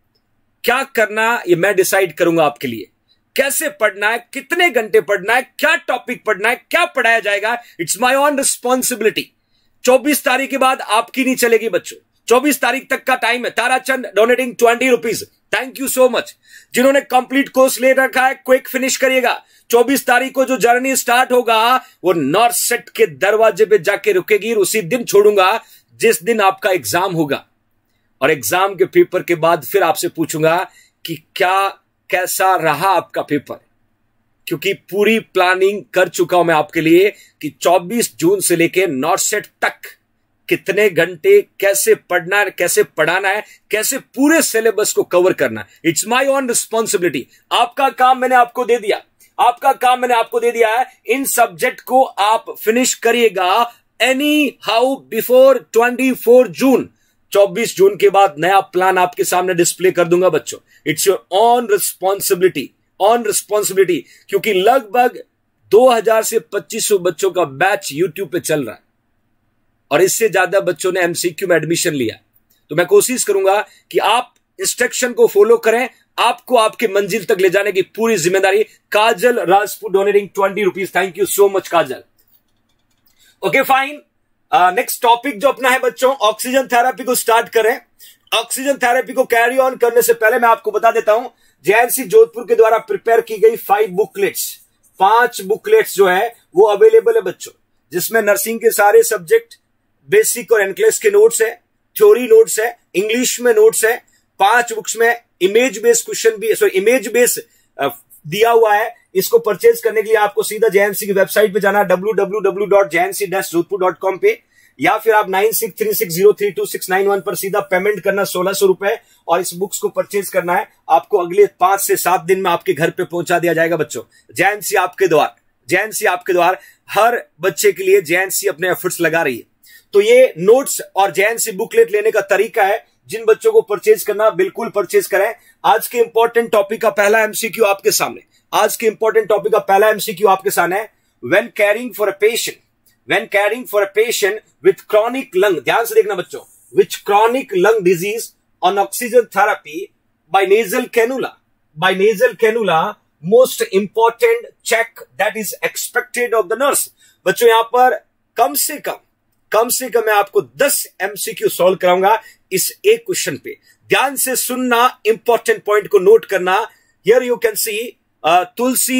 क्या करना ये मैं डिसाइड करूंगा आपके लिए। कैसे पढ़ना है, कितने घंटे पढ़ना है, क्या टॉपिक पढ़ना है, क्या पढ़ाया जाएगा, इट्स माय ऑन रिस्पॉन्सिबिलिटी। चौबीस तारीख के बाद आपकी नहीं चलेगी बच्चों, चौबीस तारीख तक का टाइम है। Tarachand donating twenty rupees, thank you so much. जिन्होंने कंप्लीट कोर्स ले रखा है क्विक फिनिश करिएगा। चौबीस तारीख को जो जर्नी स्टार्ट होगा वो नॉर्थ सेट के दरवाजे पे जाके रुकेगी और उसी दिन छोड़ूंगा जिस दिन आपका एग्जाम होगा। और एग्जाम के पेपर के बाद फिर आपसे पूछूंगा कि क्या कैसा रहा आपका पेपर, क्योंकि पूरी प्लानिंग कर चुका हूं मैं आपके लिए कि चौबीस जून से लेके नॉर्थ सेट तक कितने घंटे, कैसे पढ़ना है, कैसे पढ़ाना है, कैसे पूरे सिलेबस को कवर करना है। It's my own responsibility. आपका काम मैंने आपको दे दिया, आपका काम मैंने आपको दे दिया है। इन सब्जेक्ट को आप फिनिश करिएगा एनी हाउ बिफोर चौबीस जून। चौबीस जून के बाद नया प्लान आपके सामने डिस्प्ले कर दूंगा बच्चों। It's your own responsibility, own responsibility, क्योंकि लगभग दो हज़ार से पच्चीस सौ बच्चों का बैच यूट्यूब पे चल रहा है और इससे ज्यादा बच्चों ने एमसीक्यू में एडमिशन लिया। तो मैं कोशिश करूंगा कि आप इंस्ट्रक्शन को फॉलो करें, आपको आपके मंजिल तक ले जाने की पूरी जिम्मेदारी। Kajal Rajput donating twenty rupees, thank you so much Kajal. Okay fine, next topic जो अपना है बच्चों, ऑक्सीजन थेरेपी को स्टार्ट करें। ऑक्सीजन थेरेपी को कैरी ऑन करने से पहले मैं आपको बता देता हूं, जेएनसी जोधपुर के द्वारा प्रिपेयर की गई फाइव बुकलेट्स, पांच बुकलेट्स जो है वो अवेलेबल है बच्चों, जिसमें नर्सिंग के सारे सब्जेक्ट, बेसिक और एनक्लेस के नोट्स है, थ्योरी नोट्स है, इंग्लिश में नोट्स है। पांच बुक्स में इमेज बेस्ड क्वेश्चन भी, सॉरी इमेज बेस्ड दिया हुआ है। इसको परचेज करने के लिए आपको सीधा जेएनसी की वेबसाइट पे जाना है W W W dot J N C dash Jodhpur dot com पे, या फिर आप nine six three six zero three two six nine one पर सीधा पेमेंट करना सोलह सौ रुपए और इस बुक्स को परचेज करना है। आपको अगले पांच से सात दिन में आपके घर पे पहुंचा दिया जाएगा बच्चों। जेएनसी आपके द्वार, जेएनसी आपके द्वार हर बच्चे के लिए जेएनसी अपने एफर्ट्स लगा रही है। तो ये नोट्स और जेएनसी बुकलेट लेने का तरीका है। जिन बच्चों को परचेज करना बिल्कुल परचेज करें। आज के इंपॉर्टेंट टॉपिक का पहला एमसीक्यू आपके सामने, आज के इंपॉर्टेंट टॉपिक का पहला एमसीक्यू आपके सामने है। When caring for a patient, when caring for a patient with chronic lung, ध्यान से देखना बच्चों, with chronic lung disease on oxygen therapy by nasal cannula, by nasal cannula, most important check that is expected of the nurse. बच्चों यहां पर कम से कम कम से कम मैं आपको दस एमसीक्यू सॉल्व कराऊंगा इस एक क्वेश्चन पे। ध्यान से सुनना, इंपॉर्टेंट पॉइंट को नोट करना। Here you can see Tulsi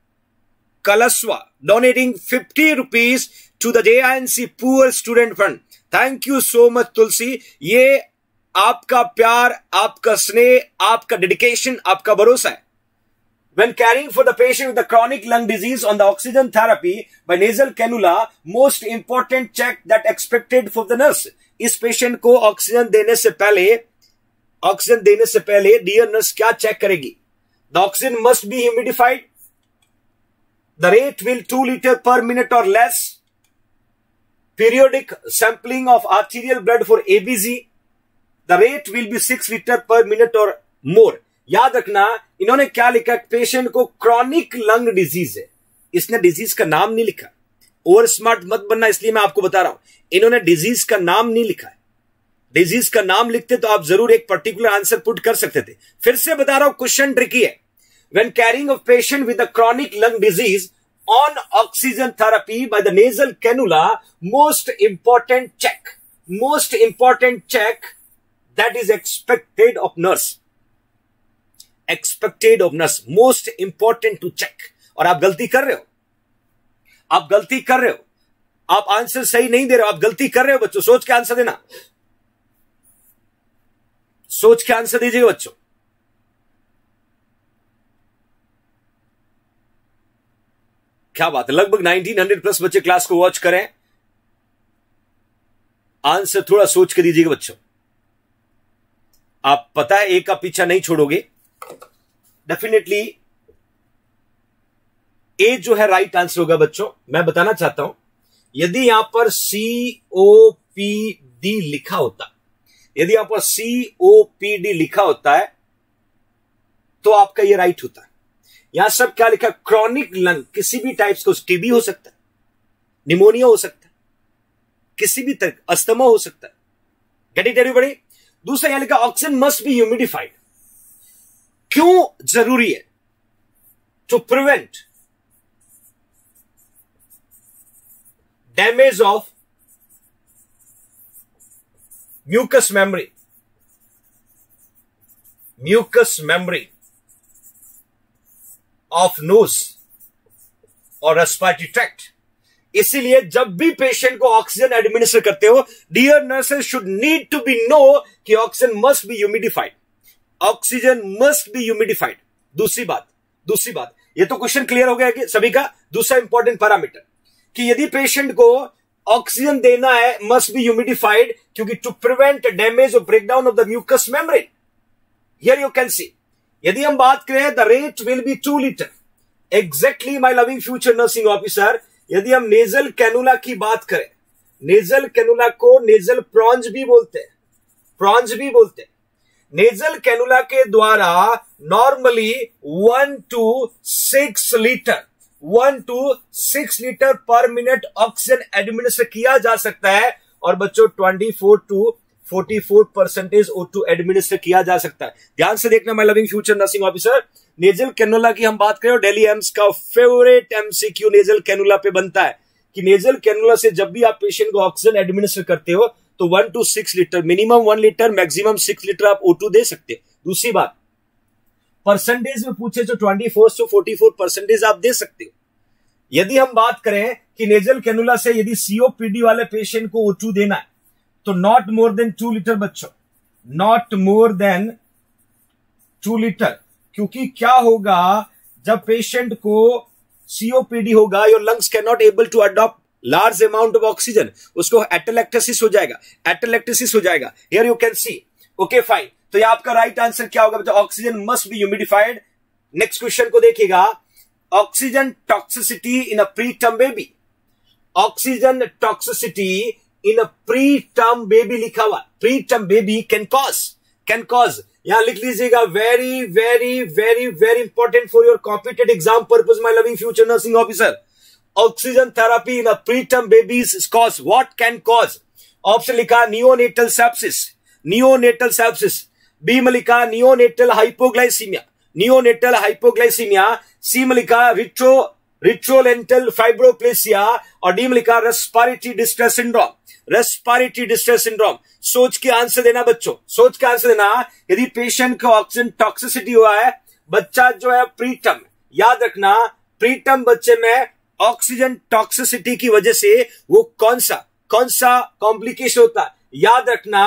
Kalsawa donating fifty rupees to the JNC poor student fund, thank you so much Tulsi. ये आपका प्यार, आपका स्नेह, आपका डेडिकेशन, आपका भरोसा है। When caring for the patient with the chronic lung disease on the oxygen therapy by nasal cannula, most important check that expected for the nurse. इस पेशेंट को ऑक्सीजन देने से पहले ऑक्सीजन देने से पहले डियर नर्स क्या चेक करेगी? The oxygen must be humidified, the rate will two litre per minute और less, periodic sampling of arterial blood for A B G, the rate will be six liter per minute or more. याद रखना इन्होंने क्या लिखा, patient को chronic lung disease है, इसने disease का नाम नहीं लिखा। ओवर स्मार्ट मत बनना, इसलिए मैं आपको बता रहा हूं, इन्होंने डिजीज का नाम नहीं लिखा है। डिजीज का नाम लिखते तो आप जरूर एक पर्टिकुलर आंसर पुट कर सकते थे। फिर से बता रहा हूं, क्वेश्चन ट्रिकी है। When caring a patient with a chronic lung disease on oxygen therapy by the nasal cannula, most important check, most important check that is expected of nurse, expected of nurse, most important to check। और आप गलती कर रहे हो, आप गलती कर रहे हो, आप आंसर सही नहीं दे रहे हो, आप गलती कर रहे हो बच्चों। सोच के आंसर देना, सोच के आंसर दीजिएगा बच्चों। क्या बात है, लगभग नाइनटीन हंड्रेड प्लस बच्चे क्लास को वॉच करें। आंसर थोड़ा सोच के दीजिएगा बच्चों। आप पता है एक का पीछा नहीं छोड़ोगे, डेफिनेटली ए जो है राइट आंसर होगा बच्चों। मैं बताना चाहता हूं, यदि यहां पर सी ओ पी डी लिखा होता, यदि यहां पर सी ओ पी डी लिखा होता है तो आपका यह राइट होता है। यहां सब क्या लिखा, क्रॉनिक लंग, किसी भी टाइप्स को, टीबी हो सकता है, निमोनिया हो सकता है, किसी भी तरह अस्थमा हो सकता है। Get it everybody? दूसरा यहां लिखा ऑक्सीजन मस्ट बी ह्यूमिडिफाइड। क्यों जरूरी है? To prevent damage of mucus memory, mucus memory of nose और रेस्पिरेटरी ट्रैक्ट। इसीलिए जब भी पेशेंट को ऑक्सीजन एडमिनिस्टर करते हो, dear nurses should need to be know कि oxygen must be humidified, oxygen must be humidified. दूसरी बात, दूसरी बात, ये तो क्वेश्चन क्लियर हो गया कि सभी का। दूसरा इंपॉर्टेंट पैरामीटर कि यदि पेशेंट को ऑक्सीजन देना है, मस्ट बी ह्यूमिडिफाइड, क्योंकि टू प्रिवेंट डैमेज और breakdown of the mucus membrane. Here you can see, यदि हम बात करें the rate will be two litre exactly my loving future nursing officer. यदि हम नेजल कैनुला की बात करें, नेजल कैनुला को नेजल प्रॉन्ज भी बोलते हैं, प्रॉन्ज भी बोलते हैं। नेजल कैनुला के द्वारा normally one to six litre one to six litre per minute oxygen administer किया जा सकता है। और बच्चों twenty four to forty four percentage O two administer किया जा सकता है। ध्यान से देखना my loving future nursing officer. Nasal cannula की हम बात करें, दिल्ली एम्स का फेवरेट एमसीक्यू नेजल कैनुला पे बनता है कि नेजल कैनुला से जब भी आप पेशेंट को ऑक्सीजन एडमिनिस्टर करते हो तो one to six litre, minimum one litre, maximum six litre आप ओ टू दे सकते हैं। दूसरी बात, परसेंटेज में पूछे तो ट्वेंटी फोर से फोर्टी फोर परसेंटेज आप दे सकते हो। यदि हम बात करें कि नेजल कैनुला से यदि सीओपीडी वाले पेशेंट को ओ टू देना है तो not more than two litre बच्चों, not more than two litre. क्योंकि क्या होगा, जब पेशेंट को सीओपीडी होगा, your lungs can not able to adopt large amount of oxygen, उसको एटेलेक्टेसिस हो जाएगा, एटेलेक्टेसिस हो जाएगा। Here you can see, okay fine. तो ये आपका राइट आंसर क्या होगा बच्चों, oxygen must be humidified. Next question को देखिएगा, oxygen toxicity in a preterm baby, oxygen toxicity in a preterm baby लिखा हुआ, preterm baby can cause, can cause यहां लिख लीजिएगा, very very very very important for your competitive exam purpose my loving future nursing officer. Oxygen therapy in a preterm babies cause, what can cause? Option लिखा neonatal sepsis, neonatal sepsis. B में लिखा neonatal hypoglycaemia, neonatal hypoglycaemia. C में लिखा retro retrolental fibroplasia. और D में लिखा respiratory distress syndrome, respiratory distress syndrome. सोच के आंसर देना बच्चों, सोच के आंसर देना। यदि पेशेंट को ऑक्सीजन टॉक्सिसिटी हुआ है, बच्चा जो है प्रीटर्म, याद रखना प्रीटर्म बच्चे में ऑक्सीजन टॉक्सिसिटी की वजह से वो कौन सा कौन सा कॉम्प्लिकेशन होता है, याद रखना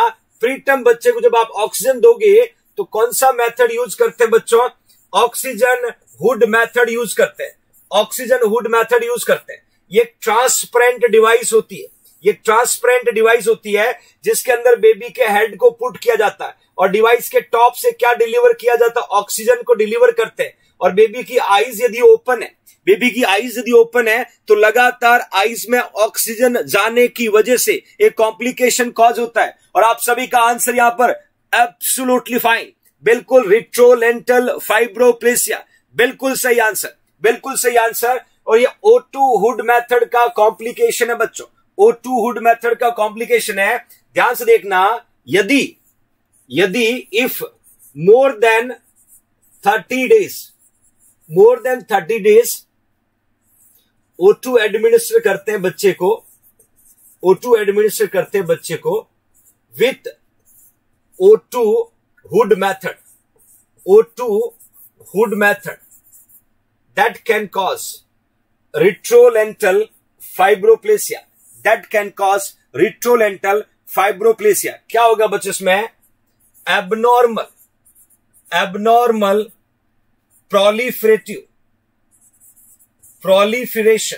प्रीटर्म बच्चे को जब आप ऑक्सीजन दोगे तो कौन सा मेथड यूज करते हैं बच्चों? ऑक्सीजन हुड मेथड यूज करते हैं, ऑक्सीजन हुड मेथड यूज करते हैं। ये ट्रांसपेरेंट डिवाइस होती है, ये ट्रांसपेरेंट डिवाइस होती है जिसके अंदर बेबी के हेड को पुट किया जाता है और डिवाइस के टॉप से क्या डिलीवर किया जाता है? ऑक्सीजन को डिलीवर करते हैं। और बेबी की आईज यदि ओपन है, बेबी की आईज यदि ओपन है तो लगातार आईज में ऑक्सीजन जाने की वजह से एक कॉम्प्लिकेशन कॉज होता है। और आप सभी का आंसर यहां पर एब्सोल्युटली फाइन, बिल्कुल रिट्रोलेंटल फाइब्रोप्लेसिया, बिल्कुल सही आंसर, बिल्कुल सही आंसर। और ये ओ टू हुड मेथड का कॉम्प्लिकेशन है बच्चों, ओ टू हुड मेथड का कॉम्प्लिकेशन है। ध्यान से देखना, यदि यदि if more than thirty days more than thirty days O two administer करते हैं बच्चे को, ओ टू एडमिनिस्टर करते हैं बच्चे को with O two hood method, O two hood method, that can cause retrolental fibroplasia, that can cause retrolental fibroplasia। क्या होगा बच्चों इसमें? abnormal abnormal proliferative proliferation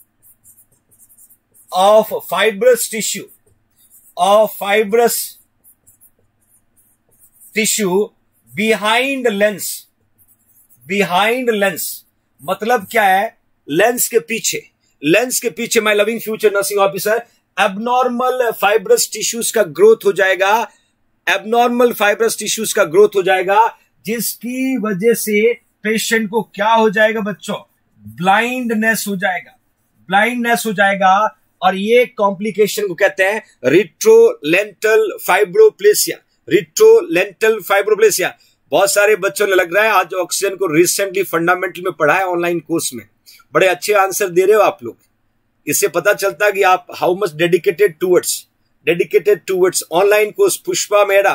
of fibrous tissue of fibrous tissue behind lens, behind lens मतलब क्या है? Lens के पीछे, lens के पीछे my loving future nursing officer abnormal fibrous tissues का ग्रोथ हो जाएगा, एबनॉर्मल फाइब्रस टिश्यूज का ग्रोथ हो जाएगा जिसकी वजह से पेशेंट को क्या हो जाएगा बच्चों? ब्लाइंडनेस हो जाएगा, ब्लाइंडनेस हो जाएगा। और ये कॉम्प्लिकेशन को कहते हैं रिट्रोलेंटल फाइब्रोप्लेसिया, रिट्रोलेंटल फाइब्रोप्लेसिया। बहुत सारे बच्चों ने लग रहा है आज ऑक्सीजन को रिसेंटली फंडामेंटल में पढ़ा है ऑनलाइन कोर्स में, बड़े अच्छे आंसर दे रहे हो आप लोग। इससे पता चलता है कि आप how much dedicated towards dedicated towards online course. Pushpa Mehra,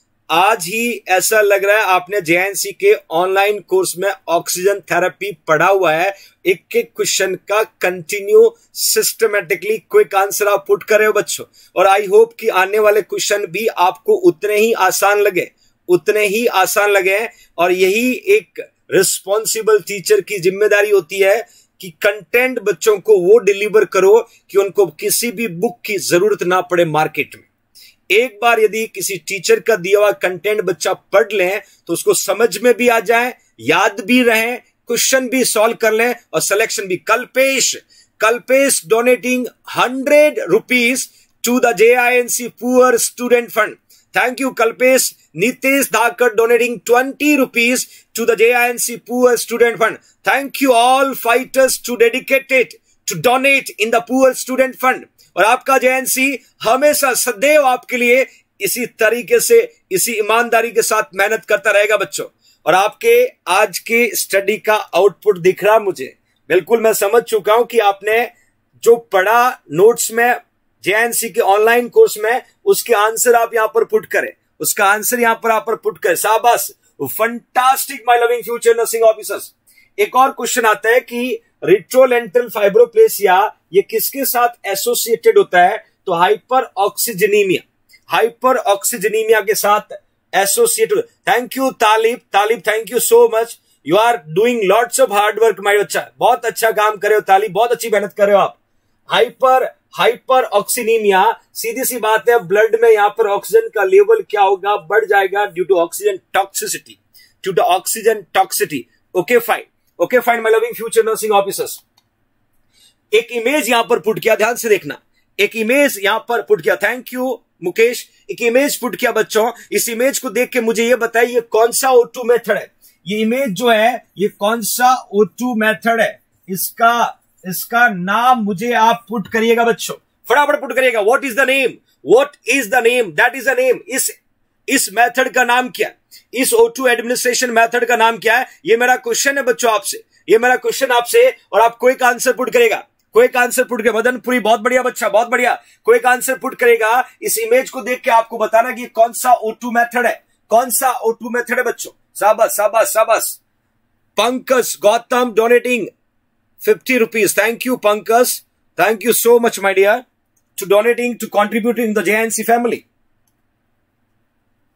आज ही ऐसा लग रहा है आपने जेएनसी के ऑनलाइन कोर्स में ऑक्सीजन थेरेपी पढ़ा हुआ है। एक एक क्वेश्चन का कंटिन्यू सिस्टमेटिकली क्विक आंसर आप पुट कर रहे हो बच्चों, और आई होप कि आने वाले क्वेश्चन भी आपको उतने ही आसान लगे, उतने ही आसान लगे। और यही एक रिस्पॉन्सिबल टीचर की जिम्मेदारी होती है कि कंटेंट बच्चों को वो डिलीवर करो कि उनको किसी भी बुक की जरूरत ना पड़े मार्केट में। एक बार यदि किसी टीचर का दिया हुआ कंटेंट बच्चा पढ़ ले तो उसको समझ में भी आ जाए, याद भी रहे, क्वेश्चन भी सॉल्व कर ले और सिलेक्शन भी। Kalpesh Kalpesh donating hundred rupees to the J I N C poor student fund. Thank you, Kalpesh. Nitesh Dhakar donating twenty rupees to the J I N C Poor Student Fund. Thank you all fighters to dedicated to donate in the Poor Student Fund. और आपका J I N C हमेशा सदैव आपके लिए इसी तरीके से, इसी ईमानदारी के साथ मेहनत करता रहेगा बच्चों। और आपके आज के स्टडी का आउटपुट दिख रहा मुझे, बिल्कुल मैं समझ चुका हूं कि आपने जो पढ़ा नोट्स में जेएनसी के ऑनलाइन कोर्स में, उसके आंसर आप यहां पर पुट करें, उसका आंसर यहां पर आप पर पुट करें। शाबाश, fantastic my loving future nursing officers. एक और क्वेश्चन आता है कि रिट्रोलेंटल फाइब्रोप्लेसिया ये किसके साथ एसोसिएटेड होता है? तो हाइपर ऑक्सीजनीमिया, हाइपर ऑक्सीजनीमिया के साथ associated. Thank you Talib, Talib thank you so much, you are doing lots of hard work my बच्चा, बहुत अच्छा काम कर रहे हो तालिब, बहुत अच्छी मेहनत कर रहे हो आप। हाइपर हाइपर ऑक्सीनीमिया, सीधी सी बात है, ब्लड में यहां पर ऑक्सीजन का लेवल क्या होगा? बढ़ जाएगा due to oxygen toxicity, due to oxygen toxicity. Okay fine, okay fine my loving future nursing officers. एक इमेज यहां पर पुट किया, ध्यान से देखना, एक इमेज यहां पर पुट किया। थैंक यू मुकेश, एक इमेज पुट किया बच्चों। इस इमेज को देख के मुझे यह बताइए कौन सा ओ टू मेथड है? ये इमेज जो है ये कौन सा ओ टू मेथड है? इसका इसका नाम मुझे आप पुट करिएगा बच्चों, फटाफट पुट करिएगा। What is the name? What is the name? That is the name. इस इस मेथड का नाम क्या है? इस ओ टू एडमिनिस्ट्रेशन मेथड का नाम क्या है? ये मेरा क्वेश्चन है बच्चों आपसे, ये मेरा क्वेश्चन आपसे, और आप कोई एक आंसर पुट करेगा, कोई एक आंसर पुट करेगा। मदनपुरी बहुत बढ़िया बच्चा, बहुत बढ़िया, कोई एक आंसर पुट करेगा। इस इमेज को देख के आपको बताना कि कौन सा ओ टू मेथड है, कौन सा ओ टू मेथड है बच्चों। शाबाश शाबाश शाबाश। Pankaj Gautam donating fifty rupees. Thank you, Pankaj. Thank you so much, my dear, to donating, to contributing the J N C family.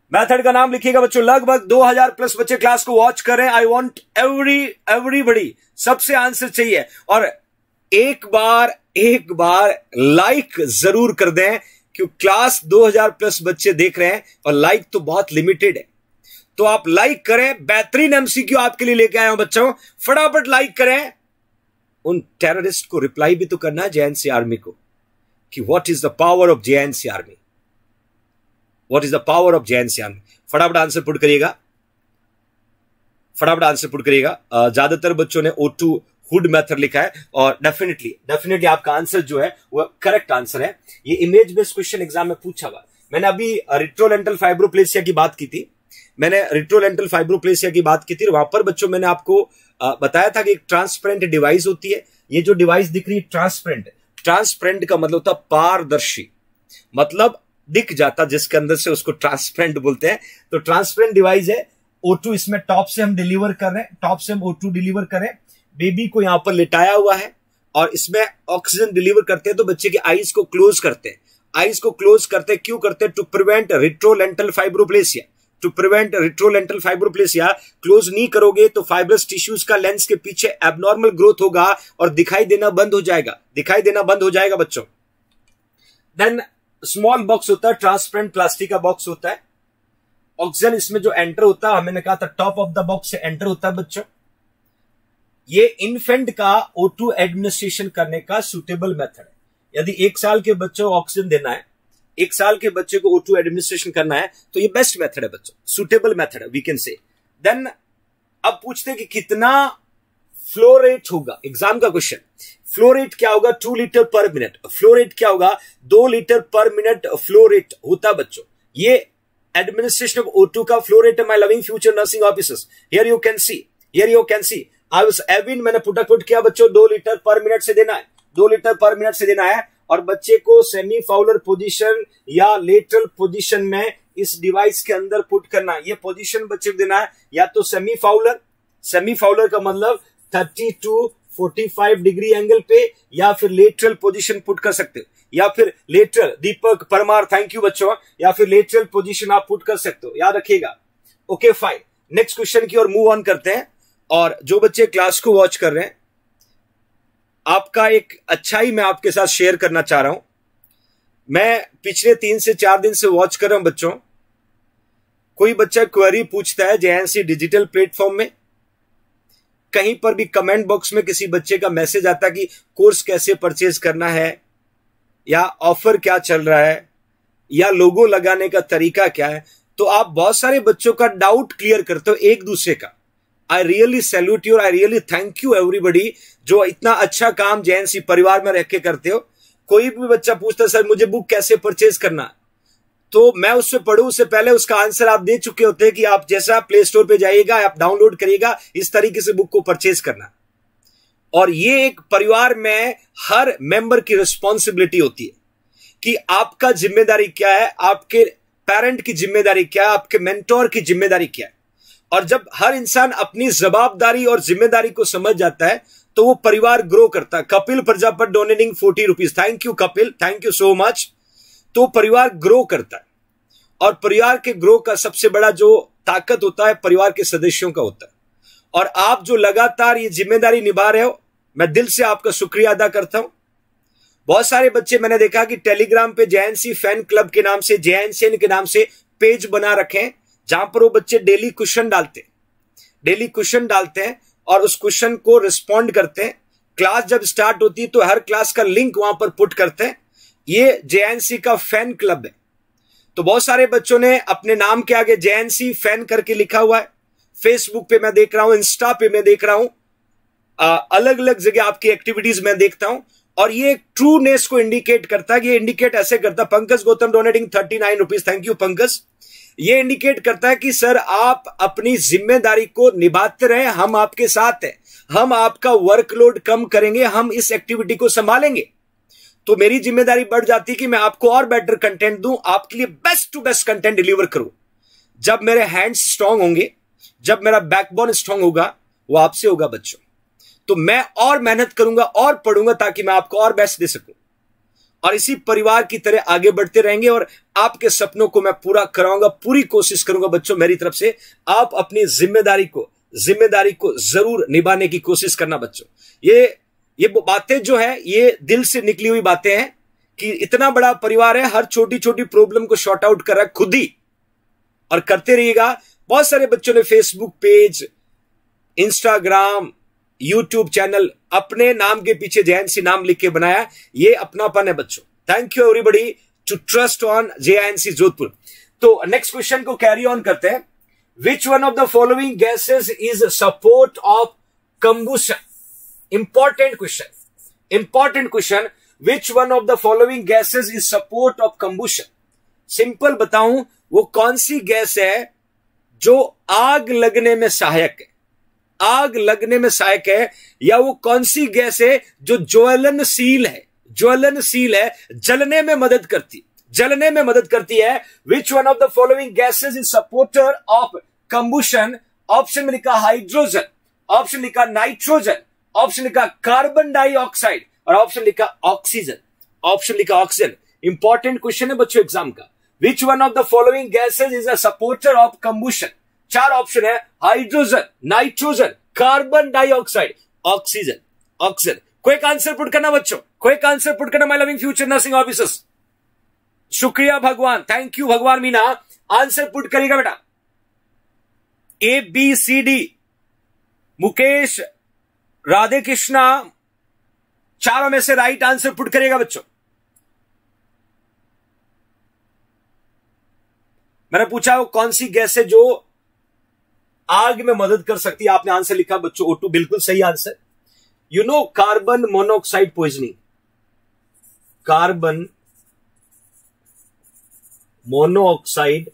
Method का नाम लिखिएगा बच्चों। लगभग दो हज़ार प्लस बच्चे क्लास को वॉच कर रहे हैं। आई वांट एवरी एवरीबडी, सबसे आंसर चाहिए। और एक बार एक बार लाइक जरूर कर दें, क्योंकि क्लास दो हज़ार प्लस बच्चे देख रहे हैं और लाइक तो बहुत लिमिटेड है। तो आप लाइक करें। बेहतरीन एमसीक्यू आपके लिए लेके आया हूं बच्चों, फटाफट लाइक करें। उन टेररिस्ट को रिप्लाई भी तो करना है जेएनसी आर्मी को कि what is the power of JNC army, what is the power of JNC army. फटाफट आंसर पुट करिएगा, फटाफट आंसर पुट करिएगा। ज्यादातर बच्चों ने ओ टू हुड मेथड लिखा है और डेफिनेटली डेफिनेटली आपका आंसर जो है वो करेक्ट आंसर है। ये इमेज बेस्ड क्वेश्चन एग्जाम में पूछा हुआ। मैंने अभी रिट्रोलेंटल फाइब्रोप्लेसिया की बात की थी, मैंने रिट्रोलेंटल फाइब्रोप्लेसिया की बात की थी। वहां पर बच्चों मैंने आपको बताया था कि एक ट्रांसपेरेंट डिवाइस होती है। ये जो डिवाइस दिख रही है ट्रांसपेरेंट, ट्रांसपेरेंट का मतलब होता है पारदर्शी, मतलब दिख जाता जिसके अंदर से, उसको ट्रांसपेरेंट बोलते हैं। तो ट्रांसपेरेंट डिवाइस है। ओ टू इसमें टॉप से हम डिलीवर कर रहे हैं, टॉप से हम ओ टू डिलीवर करें। बेबी को यहां पर लिटाया हुआ है और इसमें ऑक्सीजन डिलीवर करते हैं। तो बच्चे की आईज को क्लोज करते हैं, आईज को क्लोज करते हैं। क्यों करते हैं? To prevent retrolental fibroplasia, to prevent retrolental fibroplasia. Close नहीं करोगे तो फाइब्रस टिश्यूज का लेंस के पीछे एबनॉर्मल ग्रोथ होगा और दिखाई देना बंद हो जाएगा, दिखाई देना बंद हो जाएगा बच्चों। देन स्मॉल बॉक्स होता है, ट्रांसपेरेंट प्लास्टिक का बॉक्स होता है। ऑक्सीजन इसमें जो एंटर होता है, मैंने कहा था टॉप ऑफ द बॉक्स से एंटर होता है बच्चों। ये इन्फेंट का ओ टू एडमिनिस्ट्रेशन करने का सुटेबल मेथड है। यदि एक साल के बच्चों को ऑक्सीजन देना है, एक साल के बच्चे को ओ टू एडमिनिस्ट्रेशन करना है, तो ये बेस्ट मेथड है बच्चों, सुटेबल मेथड है वी कैन से। देन अब पूछते हैं कि कितना फ्लो रेट होगा, एग्जाम का क्वेश्चन। फ्लो रेट क्या होगा? Two litre per minute. Flow rate क्या होगा? दो litre per minute flow rate होता बच्चों। ये एडमिनिस्ट्रेशन ऑफ ओ टू का फ्लो रेट है। My loving future nursing officers, here you can see, here you can see I was even, मैंने put put किया बच्चों, दो लीटर पर मिनट से देना है, दो लीटर पर मिनट से देना है। और बच्चे को सेमी फाउलर पोजीशन या लेटरल पोजीशन में इस डिवाइस के अंदर पुट करना है। ये पोजीशन बच्चे को देना है या तो सेमी फाउलर, सेमी फाउलर का मतलब thirty to forty five degree angle पे, या फिर लेटरल पोजीशन पुट कर सकते हो, या फिर lateral, Deepak Parmar thank you बच्चों, या फिर लेटरल पोजीशन आप पुट कर सकते हो, याद रखिएगा। ओके फाइन, नेक्स्ट क्वेश्चन की ओर मूव ऑन करते हैं। और जो बच्चे क्लास को वॉच कर रहे हैं, आपका एक अच्छाई मैं आपके साथ शेयर करना चाह रहा हूं। मैं पिछले तीन से चार दिन से वॉच कर रहा हूं बच्चों। कोई बच्चा क्वेरी पूछता है जेएनसी डिजिटल प्लेटफॉर्म में, कहीं पर भी कमेंट बॉक्स में किसी बच्चे का मैसेज आता कि कोर्स कैसे परचेज करना है, या ऑफर क्या चल रहा है, या लोगो लगाने का तरीका क्या है। तो आप बहुत सारे बच्चों का डाउट क्लियर करते हो एक दूसरे का। I really salute you, I really thank you everybody जो इतना अच्छा काम जेएनसी परिवार में रह के करते हो। कोई भी बच्चा पूछता है सर मुझे बुक कैसे परचेज करना, तो मैं उससे पढ़ूं उससे पहले उसका आंसर आप दे चुके होते हैं कि आप जैसा प्ले स्टोर पे जाइएगा, आप डाउनलोड करिएगा, इस तरीके से बुक को परचेज करना। और ये एक परिवार में हर मेंबर की रिस्पॉन्सिबिलिटी होती है कि आपका जिम्मेदारी क्या है, आपके पेरेंट की जिम्मेदारी क्या है, आपके मेंटोर की जिम्मेदारी क्या है। और जब हर इंसान अपनी जवाबदारी और जिम्मेदारी को समझ जाता है तो वो परिवार ग्रो करता है। Kapil Prajapati donating forty rupees, thank you Kapil, thank you so much. तो परिवार ग्रो करता है और परिवार के ग्रो का सबसे बड़ा जो ताकत होता है परिवार के सदस्यों का होता है। और आप जो लगातार ये जिम्मेदारी निभा रहे हो, मैं दिल से आपका शुक्रिया अदा करता हूं। बहुत सारे बच्चे मैंने देखा कि टेलीग्राम पे जेएनसी फैन क्लब के नाम से, जेएनसीएन के नाम से पेज बना रखे हैं, जहां पर वो बच्चे डेली क्वेश्चन डालते हैं, डेली क्वेश्चन डालते हैं और उस क्वेश्चन को रिस्पॉन्ड करते हैं। क्लास जब स्टार्ट होती है तो हर क्लास का लिंक वहां पर पुट करते हैं। ये जेएनसी का फैन क्लब है। तो बहुत सारे बच्चों ने अपने नाम के आगे जेएनसी फैन करके लिखा हुआ है। फेसबुक पे मैं देख रहा हूं, इंस्टा पे मैं देख रहा हूं, अलग अलग जगह आपकी एक्टिविटीज मैं देखता हूं। और ये ट्रूनेस को इंडिकेट करता है। ये इंडिकेट ऐसे करता है, Pankaj Gautam donating thirty nine rupees, thank you Pankaj. ये इंडिकेट करता है कि सर आप अपनी जिम्मेदारी को निभाते रहे, हम आपके साथ हैं, हम आपका वर्कलोड कम करेंगे, हम इस एक्टिविटी को संभालेंगे। तो मेरी जिम्मेदारी बढ़ जाती है कि मैं आपको और बेटर कंटेंट दूं, आपके लिए best to best content deliver करूं। जब मेरे हैंड्स स्ट्रांग होंगे, जब मेरा बैकबोन स्ट्रांग होगा, वो आपसे होगा बच्चों। तो मैं और मेहनत करूंगा और पढ़ूंगा ताकि मैं आपको और बेस्ट दे सकूं। और इसी परिवार की तरह आगे बढ़ते रहेंगे और आपके सपनों को मैं पूरा कराऊंगा, पूरी कोशिश करूंगा बच्चों मेरी तरफ से। आप अपनी जिम्मेदारी को जिम्मेदारी को जरूर निभाने की कोशिश करना बच्चों। ये ये बातें जो है ये दिल से निकली हुई बातें हैं कि इतना बड़ा परिवार है, हर छोटी छोटी प्रॉब्लम को शॉर्ट आउट कर रहा है खुद ही, और करते रहिएगा। बहुत सारे बच्चों ने Facebook page, Instagram, YouTube channel अपने नाम के पीछे जेएनसी नाम लिख के बनाया। ये अपनापन है बच्चों। Thank you everybody to trust on JNC Jodhpur. तो नेक्स्ट क्वेश्चन को कैरी ऑन करते हैं। Which one of the following gases is support of combustion? Important question, important question. Which one of the following gases is support of combustion? Simple बताऊं, वो कौन सी gas है जो आग लगने में सहायक है? आग लगने में सहायक है। या वो कौन सी गैस है जो ज्वलनशील है? ज्वलनशील है, जलने में मदद करती जलने में मदद करती है। Which one of the following gases is supporter of combustion? Option में लिखा हाइड्रोजन, ऑप्शन लिखा नाइट्रोजन, ऑप्शन लिखा कार्बन डाइऑक्साइड और ऑप्शन लिखा ऑक्सीजन। ऑप्शन लिखा ऑक्सीजन। इंपॉर्टेंट क्वेश्चन है बच्चों एग्जाम का। Which one of the following gases is a supporter of combustion? चार ऑप्शन है, hydrogen, nitrogen, carbon dioxide, oxygen. Oxygen. Quick answer put करना बच्चों, क्विक आंसर पुट करना my loving future nursing officers. शुक्रिया भगवान, थैंक यू भगवान Meena. Answer put करेगा बेटा। A B C D, Mukesh, Radhe Krishna, चारों में से राइट आंसर पुट करेगा बच्चों। मैंने पूछा वो कौन सी गैस है जो आग में मदद कर सकती है? आपने आंसर लिखा बच्चों ओ टू, बिल्कुल सही answer. You know carbon monoxide poisoning, carbon monoxide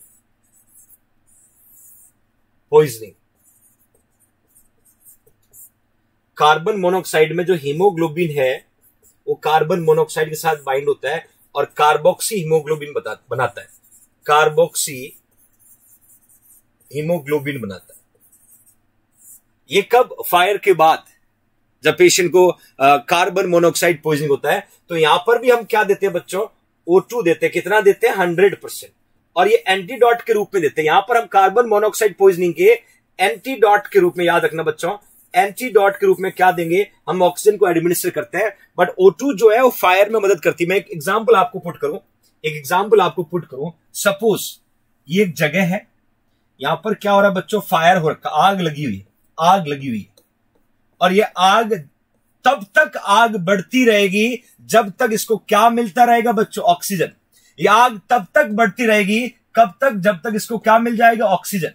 poisoning. Carbon monoxide में जो हीमोग्लोबिन है वो कार्बन मोनोऑक्साइड के साथ बाइंड होता है और कार्बोक्सी हीमोग्लोबिन बनाता है। कार्बोक्सी हीमोग्लोबिन बनाता है। ये कब? फायर के बाद, जब पेशेंट को कार्बन मोनोऑक्साइड पॉइजनिंग होता है। तो यहां पर भी हम क्या देते हैं बच्चों? ओ टू देते हैं। कितना देते हैं? Hundred percent. और ये एंटीडॉट के रूप में देते हैं। यहां पर हम कार्बन मोनोऑक्साइड पॉइजनिंग के एंटीडॉट के रूप में, याद रखना बच्चों, एंटीडॉट के रूप में क्या देंगे? हम ऑक्सीजन को एडमिनिस्टर करते हैं। बट ओ टू जो है वो फायर में मदद करती है। मैं एक एग्जाम्पल आपको पुट करूं, एक एग्जाम्पल आपको पुट करूं। सपोज ये एक जगह है, यहां पर क्या हो रहा है बच्चों? फायर हो रखा, आग लगी हुई है, आग लगी हुई है। और ये आग तब तक आग बढ़ती रहेगी जब तक इसको क्या मिलता रहेगा बच्चों? ऑक्सीजन। ये आग तब तक बढ़ती रहेगी कब तक? जब तक इसको क्या मिल जाएगा? ऑक्सीजन।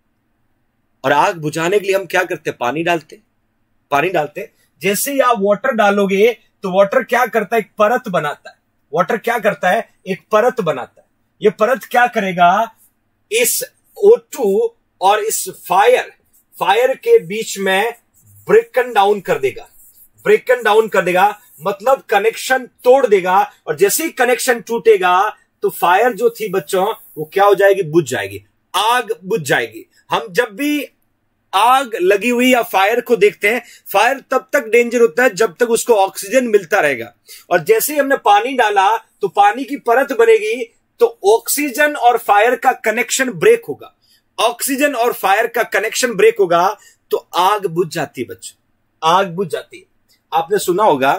और आग बुझाने के लिए हम क्या करते हैं? पानी डालते पानी डालते जैसे ही आप वाटर डालोगे तो वाटर क्या करता है? एक परत बनाता है। वाटर क्या करता है? एक परत बनाता है। ये परत क्या करेगा? इस ओ टू और इस फायर फायर के बीच में ब्रेकन डाउन कर देगा। ब्रेकन डाउन कर देगा मतलब कनेक्शन तोड़ देगा। और जैसे ही कनेक्शन टूटेगा तो फायर जो थी बच्चों वो क्या हो जाएगी? बुझ जाएगी, आग बुझ जाएगी। हम जब भी आग लगी हुई या फायर को देखते हैं, फायर तब तक डेंजर होता है जब तक उसको ऑक्सीजन मिलता रहेगा। और जैसे ही हमने पानी डाला तो पानी की परत बनेगी तो ऑक्सीजन और फायर का कनेक्शन ब्रेक होगा। ऑक्सीजन और फायर का कनेक्शन ब्रेक होगा तो आग बुझ जाती है बच्चों, आग बुझ जाती है। आपने सुना होगा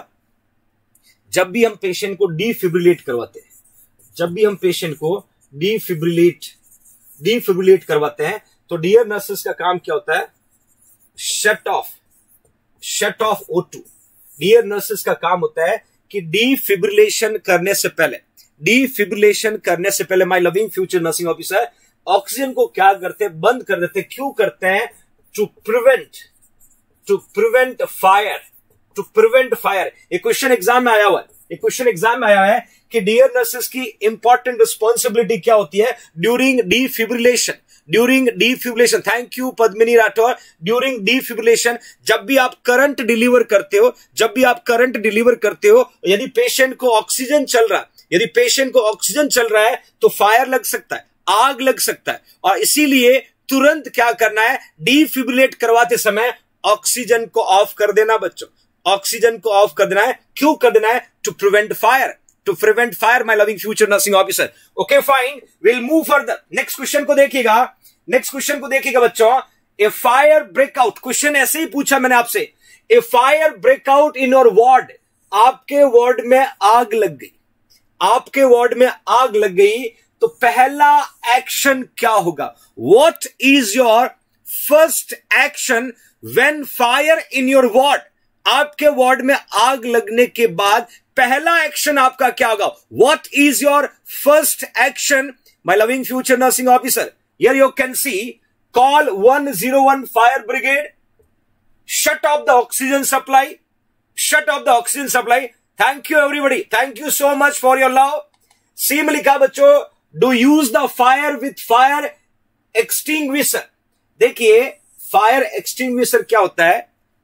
जब भी हम पेशेंट को डिफिब्रिलेट करवाते हैं, जब भी हम पेशेंट को डिफिब्रिलेट डिफिब्रिलेट करवाते हैं तो डियर नर्सेस का काम क्या होता है? Shut off shut off O two. Dear nurses का काम होता है कि डिफिब्रिलेशन करने से पहले डिफिब्रिलेशन करने से पहले my loving future nursing officer oxygen को क्या करते हैं? बंद कर देते हैं। क्यों करते हैं? To prevent to prevent fire to prevent fire. ये क्वेश्चन एग्जाम में आया हुआ है, ये क्वेश्चन एग्जाम में आया है कि डियर नर्सेस की इंपॉर्टेंट रिस्पॉन्सिबिलिटी क्या होती है during defibrillation. During defibrillation, thank you Padmini Rathore. During defibrillation जब भी आप करंट डिलीवर करते हो, जब भी आप करंट डिलीवर करते हो, यदि पेशेंट को ऑक्सीजन चल रहा है, यदि पेशेंट को ऑक्सीजन चल रहा है तो फायर लग सकता है, आग लग सकता है। और इसीलिए तुरंत क्या करना है? डिफिब्रिलेट करवाते समय ऑक्सीजन को ऑफ कर देना बच्चों, ऑक्सीजन को ऑफ कर देना है। क्यों कर देना है? To prevent fire. to prevent fire, my loving future nursing officer. Okay, fine. We'll move further. Next question को देखिएगा. Next question को देखिएगा बच्चों. A fire breakout. Question ऐसे ही पूछा मैंने आपसे. A fire breakout in your ward. आपके वार्ड में आग लग गई. आपके वार्ड में आग लग गई तो पहला एक्शन क्या होगा? What is your first action when fire in your ward? आपके वार्ड में आग लगने के बाद पहला एक्शन आपका क्या होगा? What is your first action, my loving future nursing officer? Here you can see, call one oh one fire brigade, shut off the oxygen supply, shut off the oxygen supply. Thank you everybody. Thank you so much for your love. सी में लिखा बच्चों, do use the fire with fire extinguisher. देखिए fire extinguisher क्या होता है?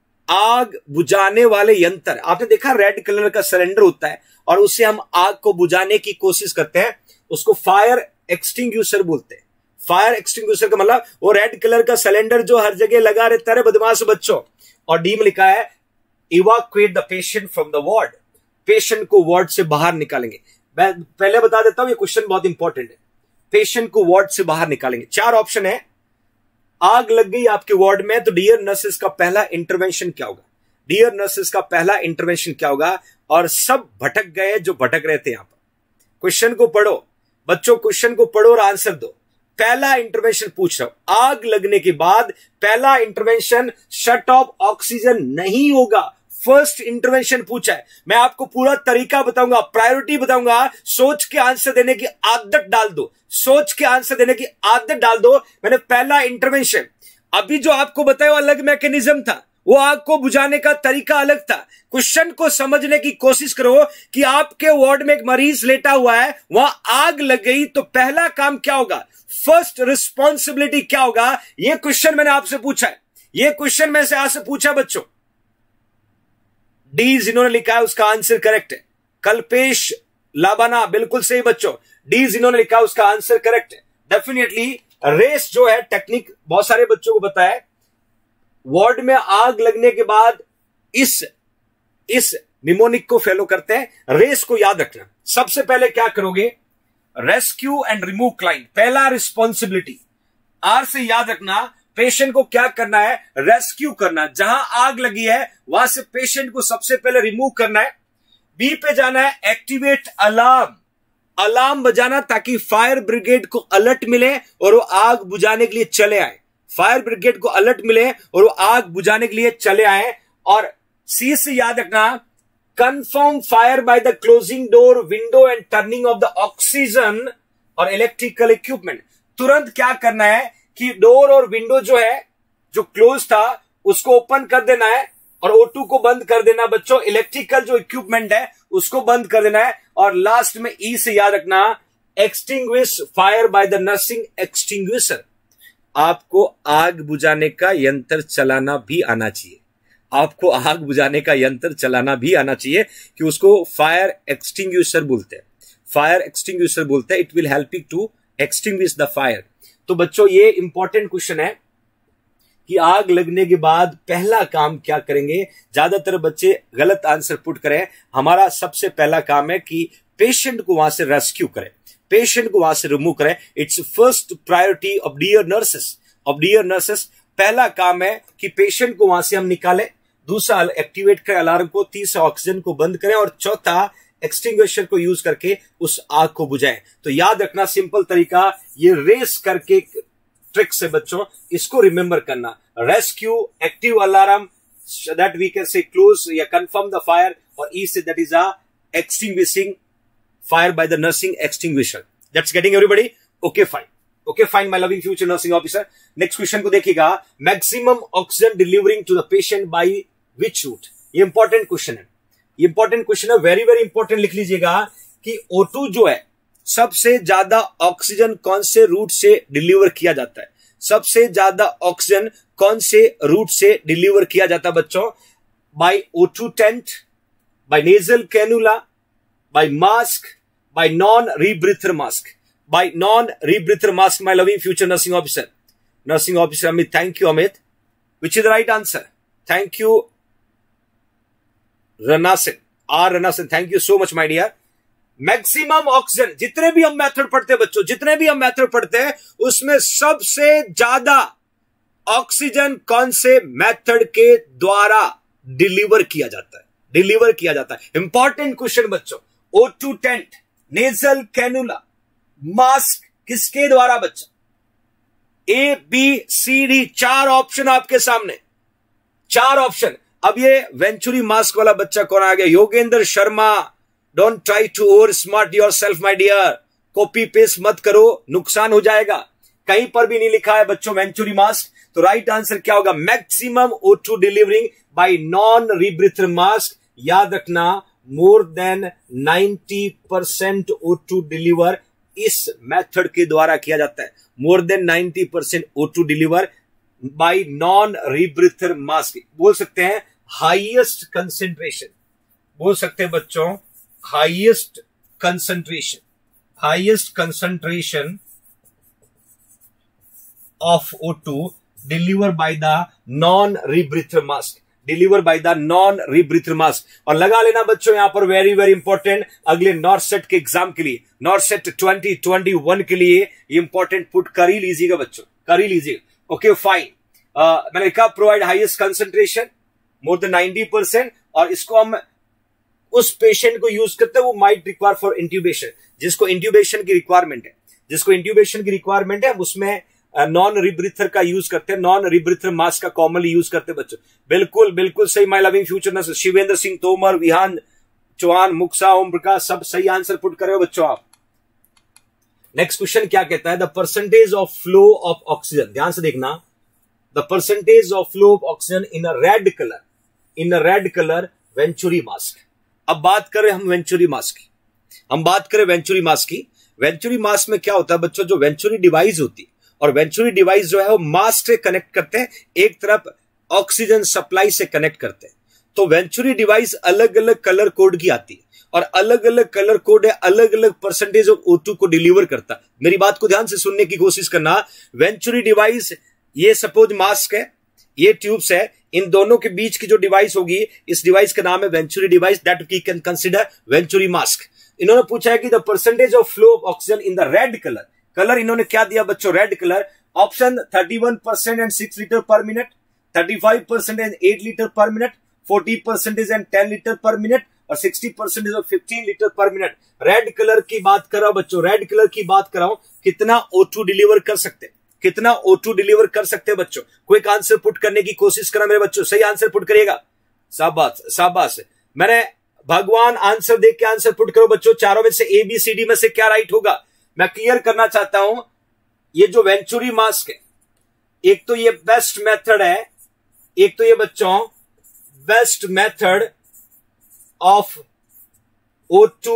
आग बुझाने वाले यंत्र. आपने देखा रेड कलर का सिलेंडर होता है और उससे हम आग को बुझाने की कोशिश करते हैं, उसको फायर एक्सटिंग्विशर बोलते हैं. फायर एक्सटिंग्विशर का मतलब वो रेड कलर का सिलेंडर जो हर जगह लगा रहता है बदमाश बच्चों. और डी में लिखा है evacuate the patient from the ward. Patient को वार्ड से बाहर निकालेंगे. मैं पहले बता देता हूं, ये क्वेश्चन बहुत इंपॉर्टेंट है. पेशेंट को वार्ड से बाहर निकालेंगे. चार ऑप्शन है. आग लग गई आपके वार्ड में तो डियर नर्सेस का पहला इंटरवेंशन क्या होगा? डियर नर्सेस का पहला इंटरवेंशन क्या होगा? और सब भटक गए जो भटक रहे थे. यहां पर क्वेश्चन को पढ़ो बच्चों, क्वेश्चन को पढ़ो और आंसर दो. पहला इंटरवेंशन पूछ रहा हूं. आग लगने के बाद पहला इंटरवेंशन शट ऑफ ऑक्सीजन नहीं होगा. फर्स्ट इंटरवेंशन पूछा है. मैं आपको पूरा तरीका बताऊंगा, प्रायोरिटी बताऊंगा. सोच के आंसर देने की आदत डाल दो. सोच के आंसर देने की आदत डाल दो. मैंने पहला इंटरवेंशन, अभी जो आपको बताया वो अलग मैकेनिज्म था, वो आग को बुझाने का तरीका अलग था. क्वेश्चन को समझने की कोशिश करो कि आपके वार्ड में एक मरीज लेटा हुआ है, वहां आग लग गई तो पहला काम क्या होगा? फर्स्ट रिस्पॉन्सिबिलिटी क्या होगा? यह क्वेश्चन मैंने आपसे पूछा है. यह क्वेश्चन मैंने से आपसे पूछा बच्चों. डी जिन्होंने लिखा है उसका आंसर करेक्ट है. कल्पेश लाबाना बिल्कुल सही बच्चों. डी जिन्होंने लिखा है उसका आंसर करेक्ट है. डेफिनेटली रेस जो है टेक्निक बहुत सारे बच्चों को पता है. वार्ड में आग लगने के बाद इस इस निमोनिक को फॉलो करते हैं. रेस को याद रखना. सबसे पहले क्या करोगे? Rescue and remove client. पहला रिस्पॉन्सिबिलिटी आर से याद रखना. पेशेंट को क्या करना है? रेस्क्यू करना. जहां आग लगी है वहां से पेशेंट को सबसे पहले रिमूव करना है. बी पे जाना है एक्टिवेट अलार्म. अलार्म बजाना ताकि फायर ब्रिगेड को अलर्ट मिले और वो आग बुझाने के लिए चले आए. फायर ब्रिगेड को अलर्ट मिले और वो आग बुझाने के लिए चले आए. और सी से याद रखना confirm fire by the closing door, window and turning off the oxygen और इलेक्ट्रिकल इक्विपमेंट. तुरंत क्या करना है कि डोर और विंडो जो है जो क्लोज था उसको ओपन कर देना है और ओ टू को बंद कर देना बच्चों. इलेक्ट्रिकल जो इक्विपमेंट है उसको बंद कर देना है. और लास्ट में ई से याद रखना extinguish fire by the nursing extinguisher. आपको आग बुझाने का यंत्र चलाना भी आना चाहिए. आपको आग बुझाने का यंत्र चलाना भी आना चाहिए कि उसको फायर एक्सटिंग्विशर बोलते हैं. फायर एक्सटिंग्विशर बोलते हैं. It will help you to extinguish the fire. तो बच्चों ये इंपॉर्टेंट क्वेश्चन है कि आग लगने के बाद पहला काम क्या करेंगे. ज्यादातर बच्चे गलत आंसर पुट करें. हमारा सबसे पहला काम है कि पेशेंट को वहां से रेस्क्यू करें, पेशेंट को वहां से रिमूव करें. It's first priority of dear nurses of dear nurses. पहला काम है कि पेशेंट को वहां से हम निकालें. दूसरा एक्टिवेट करें अलार्म को. तीसरा ऑक्सीजन को बंद करें. और चौथा एक्सटिंग्विशर को यूज करके उस आग को बुझाएं. तो याद रखना सिंपल तरीका ये रेस करके ट्रिक से बच्चों, इसको रिमेंबर करना. Rescue, active alarm, that we can say close या कंफर्म द फायर. और ई से that is a extinguishing fire by the nursing extinguisher. That's getting everybody? Okay fine. Okay fine my loving future nursing officer. Next question को देखिएगा. Maximum oxygen delivering to the patient by which route. ये important question है. Important question है, very very important. लिख लीजिएगा कि O two जो है सबसे ज्यादा ऑक्सीजन कौन से रूट से डिलीवर किया जाता है? सबसे ज्यादा ऑक्सीजन कौन से रूट से डिलीवर किया जाता है बच्चों? By O two tent, by nasal cannula, by mask, by non rebreather mask. By non rebreather mask my loving future nursing officer. Nursing officer Amit, thank you Amit. Which is the right answer? Thank you Ranasen, R Ranasen, thank you so much my dear. Maximum oxygen, जितने भी हम method पढ़ते हैं बच्चों, जितने भी हम method पढ़ते हैं उसमें सबसे ज्यादा ऑक्सीजन कौन से मेथड के द्वारा डिलीवर किया जाता है, डिलीवर किया जाता है। इंपॉर्टेंट क्वेश्चन बच्चों, O two tent, nasal cannula, mask किसके द्वारा बच्चा? ए बी सी डी, चार ऑप्शन आपके सामने, चार ऑप्शन। अब ये वेंचुरी मास्क वाला बच्चा कौन आ गया? Yogendra Sharma. Don't try to over smart yourself my dear, copy paste मत करो, नुकसान हो जाएगा। कहीं पर भी नहीं लिखा है बच्चों वेंचुरी मास्क, तो राइट आंसर क्या होगा? Maximum O two delivering by non rebreather mask. याद रखना, more than ninety percent O two deliver इस मेथड के द्वारा किया जाता है। More than ninety percent O two deliver by non rebreather mask. बोल सकते हैं हाईएस्ट कंसेंट्रेशन, बोल सकते हैं बच्चों highest concentration, highest concentration of O two delivered by the non-rebreather mask, delivered by the non-rebreather mask। और लगा लेना बच्चों यहां पर वेरी वेरी इंपॉर्टेंट, अगले नॉर्थ सेट के एग्जाम के लिए, NORCET twenty twenty one के लिए ये इंपॉर्टेंट पुट कर ही लीजिएगा बच्चों, कर ही लीजिएगा। ओके फाइन, मैंने लिखा provide highest concentration more than ninety percent, और इसको हम उस पेशेंट को यूज करते हैं वो माइट रिक्वायर फॉर इंट्यूबेशन, जिसको इंट्यूबेशन की रिक्वायरमेंट है, जिसको इंट्यूबेशन की रिक्वायरमेंट है उसमें नॉन रिब्रीथर का यूज करते हैं, नॉन रिब्रीथर मास्क का कॉमनली यूज करते हैं बच्चों। बिल्कुल बिल्कुल सही, my loving future nurse Shivendra Singh Tomar, Vihan Chauhan, मुक्सा, ओम प्रकाश, सब सही आंसर पुट कर रहे हो बच्चों आप। नेक्स्ट क्वेश्चन क्या कहता है? The percentage of flow of oxygen, ध्यान से देखना, the percentage of flow of oxygen in a red colour, in a red colour Venturi mask. अब बात करें हम वेंचुरी मास्क की, हम बात करें वेंचुरी मास्क की। वेंचुरी मास्क में क्या होता है बच्चों, जो वेंचुरी डिवाइस होती है, और वेंचुरी डिवाइस जो है वो मास्क से कनेक्ट करते हैं, एक तरफ ऑक्सीजन सप्लाई से कनेक्ट करते हैं। तो वेंचुरी डिवाइस अलग अलग कलर कोड की आती है, और अलग अलग कलर कोड है, अलग अलग परसेंटेज ऑफ ओ टू को डिलीवर करता है। मेरी बात को ध्यान से सुनने की कोशिश करना। वेंचुरी डिवाइस, ये सपोज मास्क है, ये ट्यूब्स है, इन दोनों के बीच की जो डिवाइस होगी, इस डिवाइस का नाम है Venturi device, that we can consider Venturi mask. इन्होंने पूछा है कि the percentage of flow of oxygen in the red colour, colour इन्होंने क्या दिया बच्चों? Red colour. Option thirty one percent and six litre per minute, thirty five percent and eight litre per minute, forty percentage and ten litre per minute, और sixty percentage और fifteen litre per minute. Red colour की बात कर रहा हूं बच्चों, red colour की बात कर रहा हूं, कितना ओ टू डिलीवर कर सकते हैं, कितना ओ टू डिलीवर कर सकते हैं बच्चों। क्विक आंसर पुट करने की कोशिश करना मेरे बच्चों, सही आंसर पुट करिएगा। शाबाश शाबाश, मैंने भगवान आंसर देख के आंसर पुट करो बच्चों। चारों में से ए बी सी डी में से क्या राइट होगा? मैं क्लियर करना चाहता हूं, ये जो वेंचुरी मास्क है, एक तो ये बेस्ट मेथड है, एक तो ये बच्चों best method of O two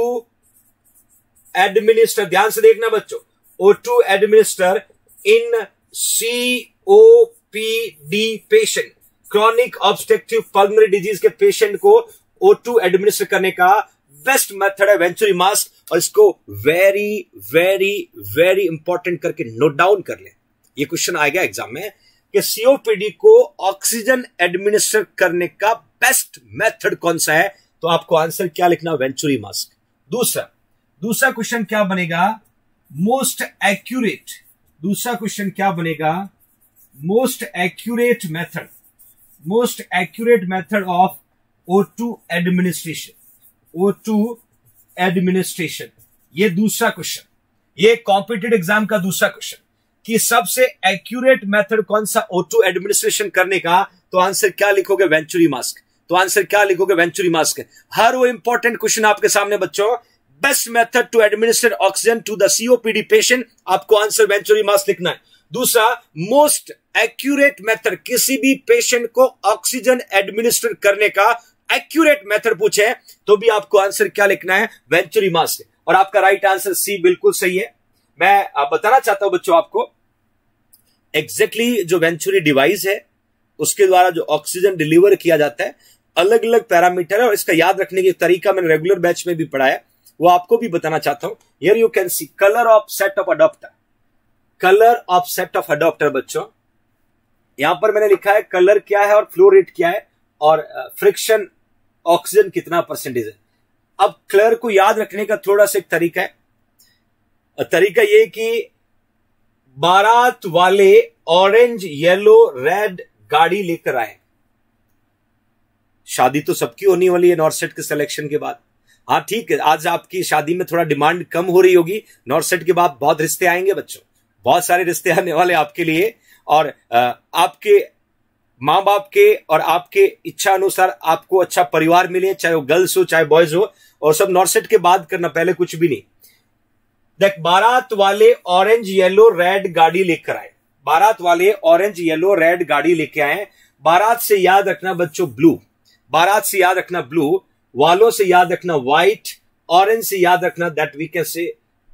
administer, ध्यान से देखना बच्चों, O two administer in C O P D patient, chronic obstructive pulmonary disease के पेशेंट को ओ टू एडमिनिस्टर करने का बेस्ट मेथड है वेंचुरी मास्क। और इसको वेरी वेरी वेरी इंपॉर्टेंट करके नोट डाउन कर ले, ये क्वेश्चन आएगा एग्जाम में कि सीओपीडी को ऑक्सीजन एडमिनिस्टर करने का बेस्ट मेथड कौन सा है, तो आपको आंसर क्या लिखना? Venturi mask. दूसरा दूसरा क्वेश्चन क्या बनेगा? मोस्ट एक्यूरेट, दूसरा क्वेश्चन क्या बनेगा? Most accurate method, most accurate method of O two administration, O two administration. ये दूसरा क्वेश्चन, ये कॉम्पिटिटिव एग्जाम का दूसरा क्वेश्चन कि सबसे एक्यूरेट मेथड कौन सा ओ टू एडमिनिस्ट्रेशन करने का, तो आंसर क्या लिखोगे? Venturi mask. तो आंसर क्या लिखोगे? Venturi mask. हर वो इंपॉर्टेंट क्वेश्चन आपके सामने बच्चों, best method to administer oxygen to the COPD patient, आपको आंसर वेंचुरी मास्क लिखना है। दूसरा, मोस्ट एक्यूरेट मेथड, किसी भी पेशेंट को ऑक्सीजन एडमिनिस्टर करने का एक्यूरेट मेथड पूछे तो भी आपको आंसर क्या लिखना है? Venturi mask. और आपका राइट आंसर सी बिल्कुल सही है। मैं आप बताना चाहता हूं बच्चों आपको, एग्जैक्टली exactly जो वेंचुरी डिवाइस है उसके द्वारा जो ऑक्सीजन डिलीवर किया जाता है, अलग अलग पैरामीटर है, और इसका याद रखने की तरीका मैंने रेगुलर बैच में भी पढ़ाया, वो आपको भी बताना चाहता हूं। Here you can see colour of set of adapter, colour of set of adapter बच्चों। यहां पर मैंने लिखा है कलर क्या है और फ्लो रेट क्या है, और फ्रिक्शन ऑक्सीजन कितना परसेंटेज है। अब कलर को याद रखने का थोड़ा सा एक तरीका है। तरीका ये कि बारात वाले ऑरेंज येलो रेड गाड़ी लेकर आए। शादी तो सबकी होने वाली है नॉर्थ सेट के सिलेक्शन के बाद। हाँ ठीक है, आज आपकी शादी में थोड़ा डिमांड कम हो रही होगी, नॉर्थ सेट के बाद बहुत रिश्ते आएंगे बच्चों, बहुत सारे रिश्ते आने वाले आपके लिए, और आपके माँ बाप के और आपके इच्छा अनुसार आपको अच्छा परिवार मिले, चाहे वो गर्ल्स हो चाहे बॉयज हो, और सब नॉर्थ सेट के बाद करना, पहले कुछ भी नहीं। देख, बारात वाले ऑरेंज येलो रेड गाड़ी लेकर आए, बारात वाले ऑरेंज येलो रेड गाड़ी लेके आए। बारात से याद रखना बच्चों ब्लू, बारात से याद रखना ब्लू, वालों से याद रखना व्हाइट, ऑरेंज से याद रखना that we can say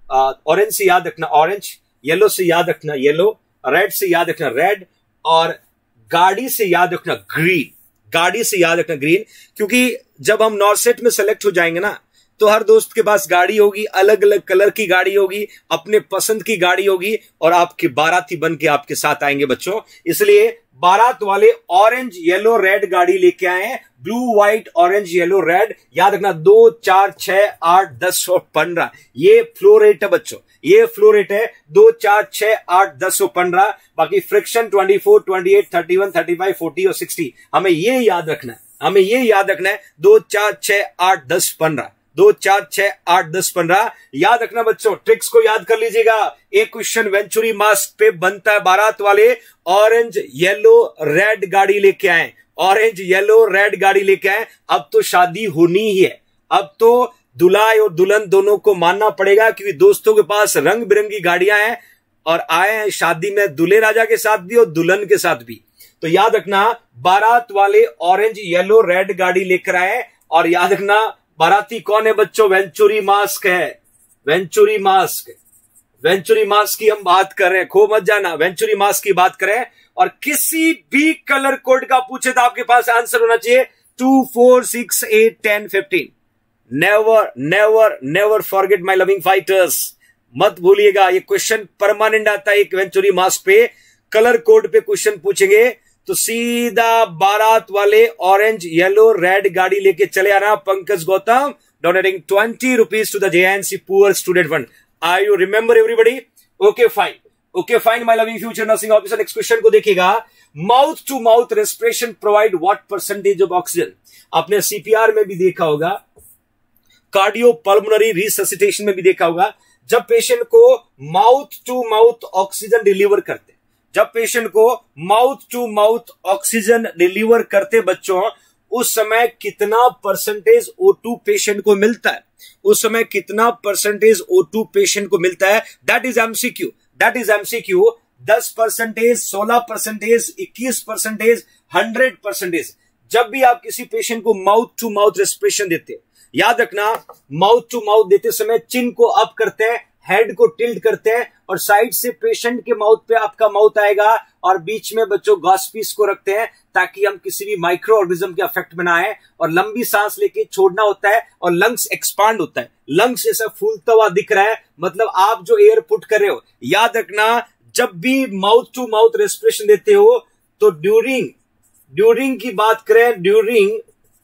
orange से याद रखना ऑरेंज, येलो से याद रखना येलो, रेड से याद रखना रेड, और गाड़ी से याद रखना ग्रीन, गाड़ी से याद रखना ग्रीन। क्योंकि जब हम नॉर्थ सेट में सेलेक्ट हो जाएंगे ना, तो हर दोस्त के पास गाड़ी होगी, अलग अलग कलर की गाड़ी होगी, अपने पसंद की गाड़ी होगी, और आपके बाराती बन के आपके साथ आएंगे बच्चों। इसलिए बारात वाले ऑरेंज येलो रेड गाड़ी लेके आए हैं, blue white orange yellow red. याद रखना दो चार छह आठ दस और पंद्रह, ये फ्लो रेट है बच्चों, ये फ्लो रेट है दो चार छह आठ दस और पंद्रह। बाकी friction twenty four twenty eight thirty one thirty five forty और सिक्सटी, हमें ये याद रखना है, हमें ये याद रखना है दो चार छह आठ दस पंद्रह, दो चार छह आठ दस पंद्रह याद रखना बच्चों। ट्रिक्स को याद कर लीजिएगा। एक क्वेश्चन वेंचुरी मास्क पे बनता है, बारात वाले ऑरेंज येलो रेड गाड़ी लेके आए, ऑरेंज येलो रेड गाड़ी लेके आए। अब तो शादी होनी ही है, अब तो दुल्हा और दुल्हन दोनों को मानना पड़ेगा, क्योंकि दोस्तों के पास रंग बिरंगी गाड़ियां हैं और आए हैं शादी में दूल्हे राजा के साथ भी और दुल्हन के साथ भी। तो याद रखना बारात वाले ऑरेंज येलो रेड गाड़ी लेकर आए, और याद रखना बाराती कौन है बच्चों? वेंचुरी मास्क है, वेंचुरी मास्क, वेंचुरी मास्क की हम बात कर रहे हैं, खो मत जाना, वेंचुरी मास्क की बात करें। और किसी भी कलर कोड का पूछे तो आपके पास आंसर होना चाहिए two four six eight ten fifteen. Never never never forget my loving fighters, मत भूलिएगा। ये क्वेश्चन परमानेंट आता है, एक वेंचुरी मास्क पे कलर कोड पे क्वेश्चन पूछेंगे तो सीधा बारात वाले ऑरेंज येलो रेड गाड़ी लेके चले आना। Pankaj Gautam donating twenty rupees to the JNC poor student fund. I you remember everybody? Okay fine, okay fine my loving future nursing officer. Next question को देखिएगा। Mouth to mouth respiration provide what percentage of oxygen? आपने CPR में भी देखा होगा, cardio pulmonary resuscitation में भी देखा होगा। जब पेशेंट को mouth to mouth oxygen deliver करते, जब पेशेंट को mouth to mouth oxygen deliver करते बच्चों, उस समय कितना परसेंटेज ओ टू पेशेंट को मिलता है? उस समय कितना परसेंटेज ओ टू पेशेंट को मिलता है? That is MCQ, that is MCQ. दस परसेंटेज, सोलह परसेंटेज, इक्कीस परसेंटेज, हंड्रेड परसेंटेज। जब भी आप किसी पेशेंट को माउथ टू माउथ रेस्पिरेशन देते, याद रखना माउथ टू माउथ देते समय चिन को अप करते हैं, हेड को टिल्ट करते हैं, और साइड से पेशेंट के माउथ पे आपका माउथ आएगा, और बीच में बच्चों गॉस पीस को रखते हैं ताकि हम किसी भी माइक्रो ऑर्गेनिज्म के अफेक्ट में ना आए। और लंबी सांस लेके छोड़ना होता है, और लंग्स एक्सपांड होता है, लंग्स ऐसा फूलता हुआ दिख रहा है, मतलब आप जो एयर पुट कर रहे हो। याद रखना जब भी माउथ टू माउथ रेस्पिरेशन देते हो तो ड्यूरिंग ड्यूरिंग की बात करें, ड्यूरिंग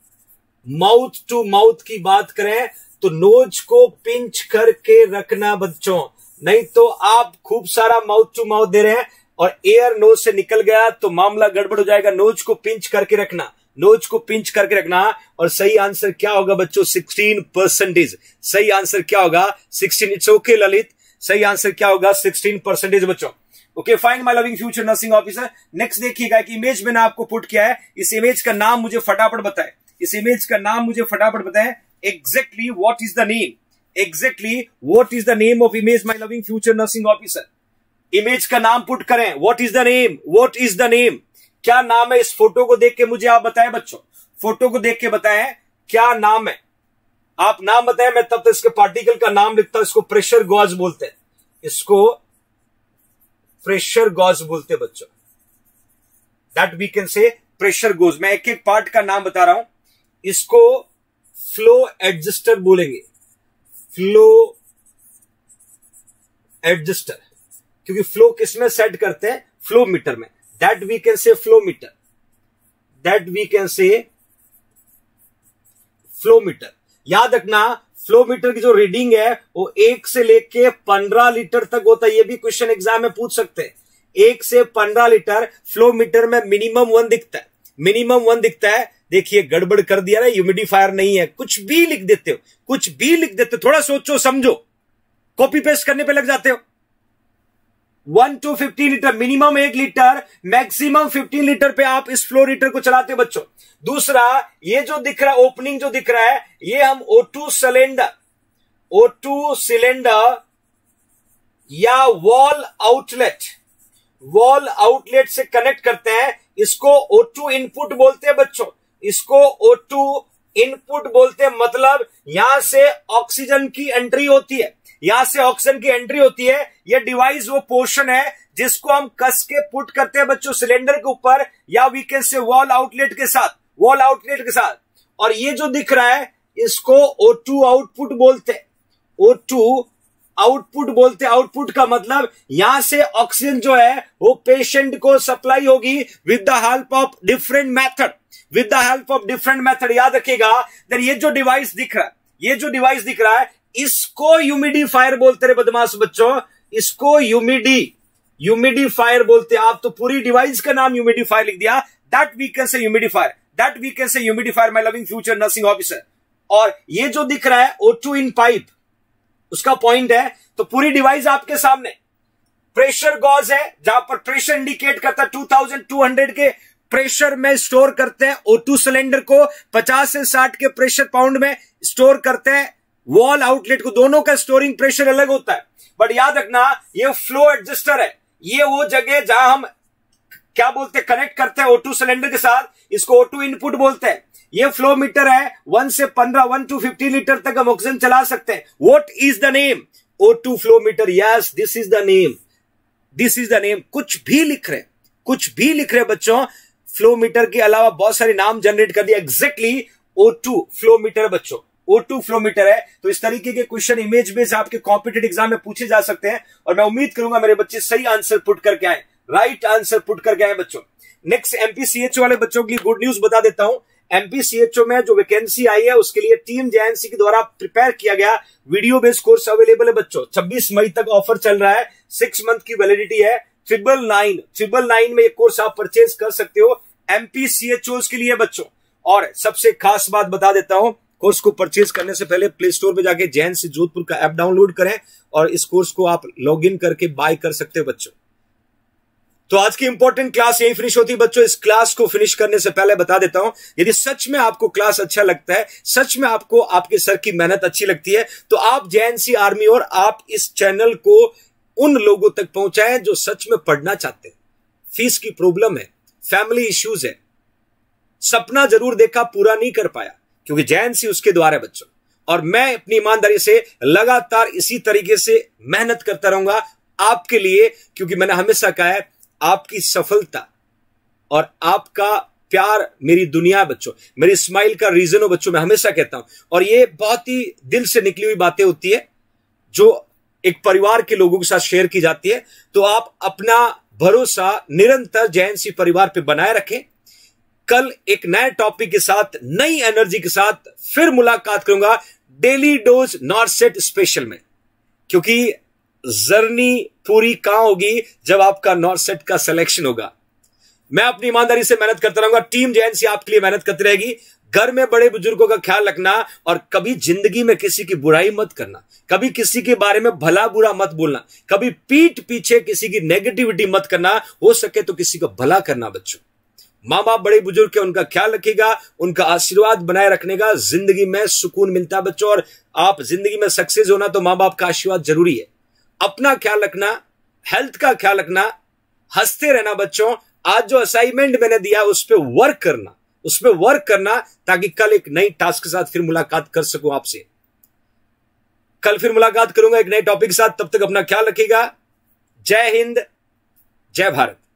माउथ टू माउथ की बात करें तो नोज को पिंच करके रखना बच्चों, नहीं तो आप खूब सारा माउथ टू माउथ दे रहे हैं और एयर नोज से निकल गया तो मामला गड़बड़ हो जाएगा। नोज को पिंच करके रखना, नोज को पिंच करके रखना। और सही आंसर क्या होगा बच्चों? Sixteen percentage. सही आंसर क्या होगा? सिक्सटीन। इट्स ओके ललित, सही आंसर क्या होगा? सिक्सटीन परसेंटेज बच्चों। Okay fine my loving future nursing officer. Next देखिएगा कि इमेज मैंने आपको पुट किया है, इस इमेज का नाम मुझे फटाफट बताए, इस इमेज का नाम मुझे फटाफट बताए। Exactly what is the name? Exactly what is the name of image, my loving future nursing officer? Image का नाम पुट करें। What is the name? What is the name? क्या नाम है? इस फोटो को देख के मुझे आप बताएं बच्चों, फोटो को देख के बताएं क्या नाम है। आप नाम बताएं, मैं तब तक इसके पार्टिकल का नाम लिखता हूं। इसको प्रेशर गॉज बोलते हैं, इसको प्रेशर गॉज बोलते हैं बच्चों। That we can say pressure gauge. मैं एक एक पार्ट का नाम बता रहा हूं। इसको फ्लो एडजस्टर बोलेंगे, फ्लो एडजस्टर, क्योंकि फ्लो किसमें सेट करते हैं? फ्लो मीटर में। That we can say flow meter, that we can say flow meter. याद रखना फ्लो मीटर की जो रीडिंग है वो एक से लेके पंद्रह लीटर तक होता है। ये भी क्वेश्चन एग्जाम में पूछ सकते हैं। एक से पंद्रह लीटर फ्लो मीटर में मिनिमम वन दिखता है, मिनिमम वन दिखता है। देखिए गड़बड़ कर दिया ना, ह्यूमिडिफायर नहीं है, कुछ भी लिख देते हो, कुछ भी लिख देते हो। थोड़ा सोचो समझो, कॉपी पेस्ट करने पे लग जाते हो। One two fifteen litre, minimum एक लीटर, मैक्सिमम फिफ्टीन लीटर पे आप इस फ्लो हीटर को चलाते हो बच्चों। दूसरा, ये जो दिख रहा है, ओपनिंग जो दिख रहा है, ये हम O two cylinder, O two cylinder या वॉल आउटलेट, वॉल आउटलेट से कनेक्ट करते हैं। इसको ओ टू इनपुट बोलते हैं बच्चों, इसको ओ टू इनपुट बोलते हैं। मतलब यहां से ऑक्सीजन की एंट्री होती है, यहां से ऑक्सीजन की एंट्री होती है। ये डिवाइस वो पोर्शन है जिसको हम कस के पुट करते हैं बच्चों सिलेंडर के ऊपर, या we can say wall outlet के साथ, वॉल आउटलेट के साथ। और ये जो दिख रहा है इसको ओ टू आउटपुट बोलते हैं, ओ टू आउटपुट बोलते हैं। आउटपुट का मतलब यहां से ऑक्सीजन जो है वो पेशेंट को सप्लाई होगी with the help of different method, with the help of different method. याद रखिएगा, ये जो डिवाइस दिख रहा है, ये जो डिवाइस दिख रहा है, इसको ह्यूमिडिफायर बोलते रहे बदमाश बच्चों, इसको ह्यूमिडी ह्यूमिडिफायर बोलते हैं। आप तो पूरी डिवाइस का नाम ह्यूमिडिफायर लिख दिया। That we can say humidifier, that we can say humidifier my loving future nursing officer. और ये जो दिख रहा है ओ टू इन पाइप, उसका पॉइंट है। तो पूरी डिवाइस आपके सामने, प्रेशर गॉज है जहां पर प्रेशर इंडिकेट करता है। टू थाउजेंड टू हंड्रेड के प्रेशर में स्टोर करते हैं ओ टू सिलेंडर को, पचास से साठ के प्रेशर पाउंड में स्टोर करते हैं वॉल आउटलेट को। दोनों का स्टोरिंग प्रेशर अलग होता है, बट याद रखना ये फ्लो एडजस्टर है। ये वो जगह जहां हम क्या बोलते हैं, कनेक्ट करते हैं ओ टू सिलेंडर के साथ, इसको ओ टू इनपुट बोलते हैं। ये फ्लो मीटर है, वन से पंद्रह, वन टू फिफ्टी लीटर तक हम ऑक्सीजन चला सकते हैं। What is the name? O two flow meter. Yes, this is the name, this is the name. कुछ भी लिख रहे, कुछ भी लिख रहे बच्चों, फ्लो मीटर के अलावा बहुत सारे नाम जनरेट कर दिया। Exactly O two flow meter बच्चों, ओ टू फ्लो मीटर है। तो इस तरीके के क्वेश्चन इमेज बेस्ड आपके कॉम्पिटेटिव एग्जाम में पूछे जा सकते हैं, और मैं उम्मीद करूंगा मेरे बच्चे सही आंसर पुट करके आए, राइट आंसर पुट करके आए बच्चों। नेक्स्ट एमपीसीएचओ वाले बच्चों के लिए गुड न्यूज बता देता हूं। एमपीसीएचओ में जो वैकेंसी आई है उसके लिए टीम जेएनसी के द्वारा प्रिपेयर किया गया वीडियो बेस्ड कोर्स अवेलेबल है बच्चों। छब्बीस मई तक ऑफर चल रहा है, सिक्स मंथ की वैलिडिटी है। ट्रिपल नाइन ट्रिपल नाइन में ये कोर्स आप परचेज कर सकते हो एमपीसीएचओ के लिए बच्चों। और सबसे खास बात बता देता हूं, कोर्स को परचेज करने से पहले प्ले स्टोर पे जाके जेएनसी जोधपुर का ऐप डाउनलोड करें और इस कोर्स को आप लॉग इन करके बाय कर सकते हो बच्चों। तो आज की इंपॉर्टेंट क्लास यही फिनिश होती है बच्चों। इस क्लास को फिनिश करने से पहले बता देता हूं, यदि सच में आपको क्लास अच्छा लगता है, सच में आपको आपके सर की मेहनत अच्छी लगती है, तो आप जेएनसी आर्मी और आप इस चैनल को उन लोगों तक पहुंचाएं जो सच में पढ़ना चाहते हैं। फीस की प्रॉब्लम है, फैमिली इश्यूज है, सपना जरूर देखा, पूरा नहीं कर पाया, क्योंकि जेएनसी उसके द्वारा है बच्चों। और मैं अपनी ईमानदारी से लगातार इसी तरीके से मेहनत करता रहूंगा आपके लिए, क्योंकि मैंने हमेशा कहा है आपकी सफलता और आपका प्यार मेरी दुनिया बच्चों, मेरी स्माइल का रीजन हो बच्चों, मैं हमेशा कहता हूं। और ये बहुत ही दिल से निकली हुई बातें होती है जो एक परिवार के लोगों के साथ शेयर की जाती है। तो आप अपना भरोसा निरंतर जेएनसी परिवार पे बनाए रखें। कल एक नए टॉपिक के साथ, नई एनर्जी के साथ फिर मुलाकात करूंगा डेली डोज नॉर्सेट स्पेशल में, क्योंकि जर्नी पूरी कहां होगी जब आपका नॉर्सेट का सिलेक्शन होगा। मैं अपनी ईमानदारी से मेहनत करता रहूंगा, टीम जेएनसी आपके लिए मेहनत करती रहेगी। घर में बड़े बुजुर्गों का ख्याल रखना और कभी जिंदगी में किसी की बुराई मत करना, कभी किसी के बारे में भला बुरा मत बोलना, कभी पीठ पीछे किसी की नेगेटिविटी मत करना, हो सके तो किसी का भला करना बच्चों। माँ बाप बड़े बुजुर्ग के, उनका ख्याल रखिएगा, उनका आशीर्वाद बनाए रखने का जिंदगी में सुकून मिलता है बच्चों। और आप जिंदगी में सक्सेस होना तो माँ बाप का आशीर्वाद जरूरी है। अपना ख्याल रखना, हेल्थ का ख्याल रखना, हंसते रहना बच्चों। आज जो असाइनमेंट मैंने दिया उस पर वर्क करना, उस पर वर्क करना, ताकि कल एक नई टास्क के साथ फिर मुलाकात कर सकूं आपसे। कल फिर मुलाकात करूंगा एक नए टॉपिक के साथ, तब तक अपना ख्याल रखिएगा। जय हिंद, जय भारत।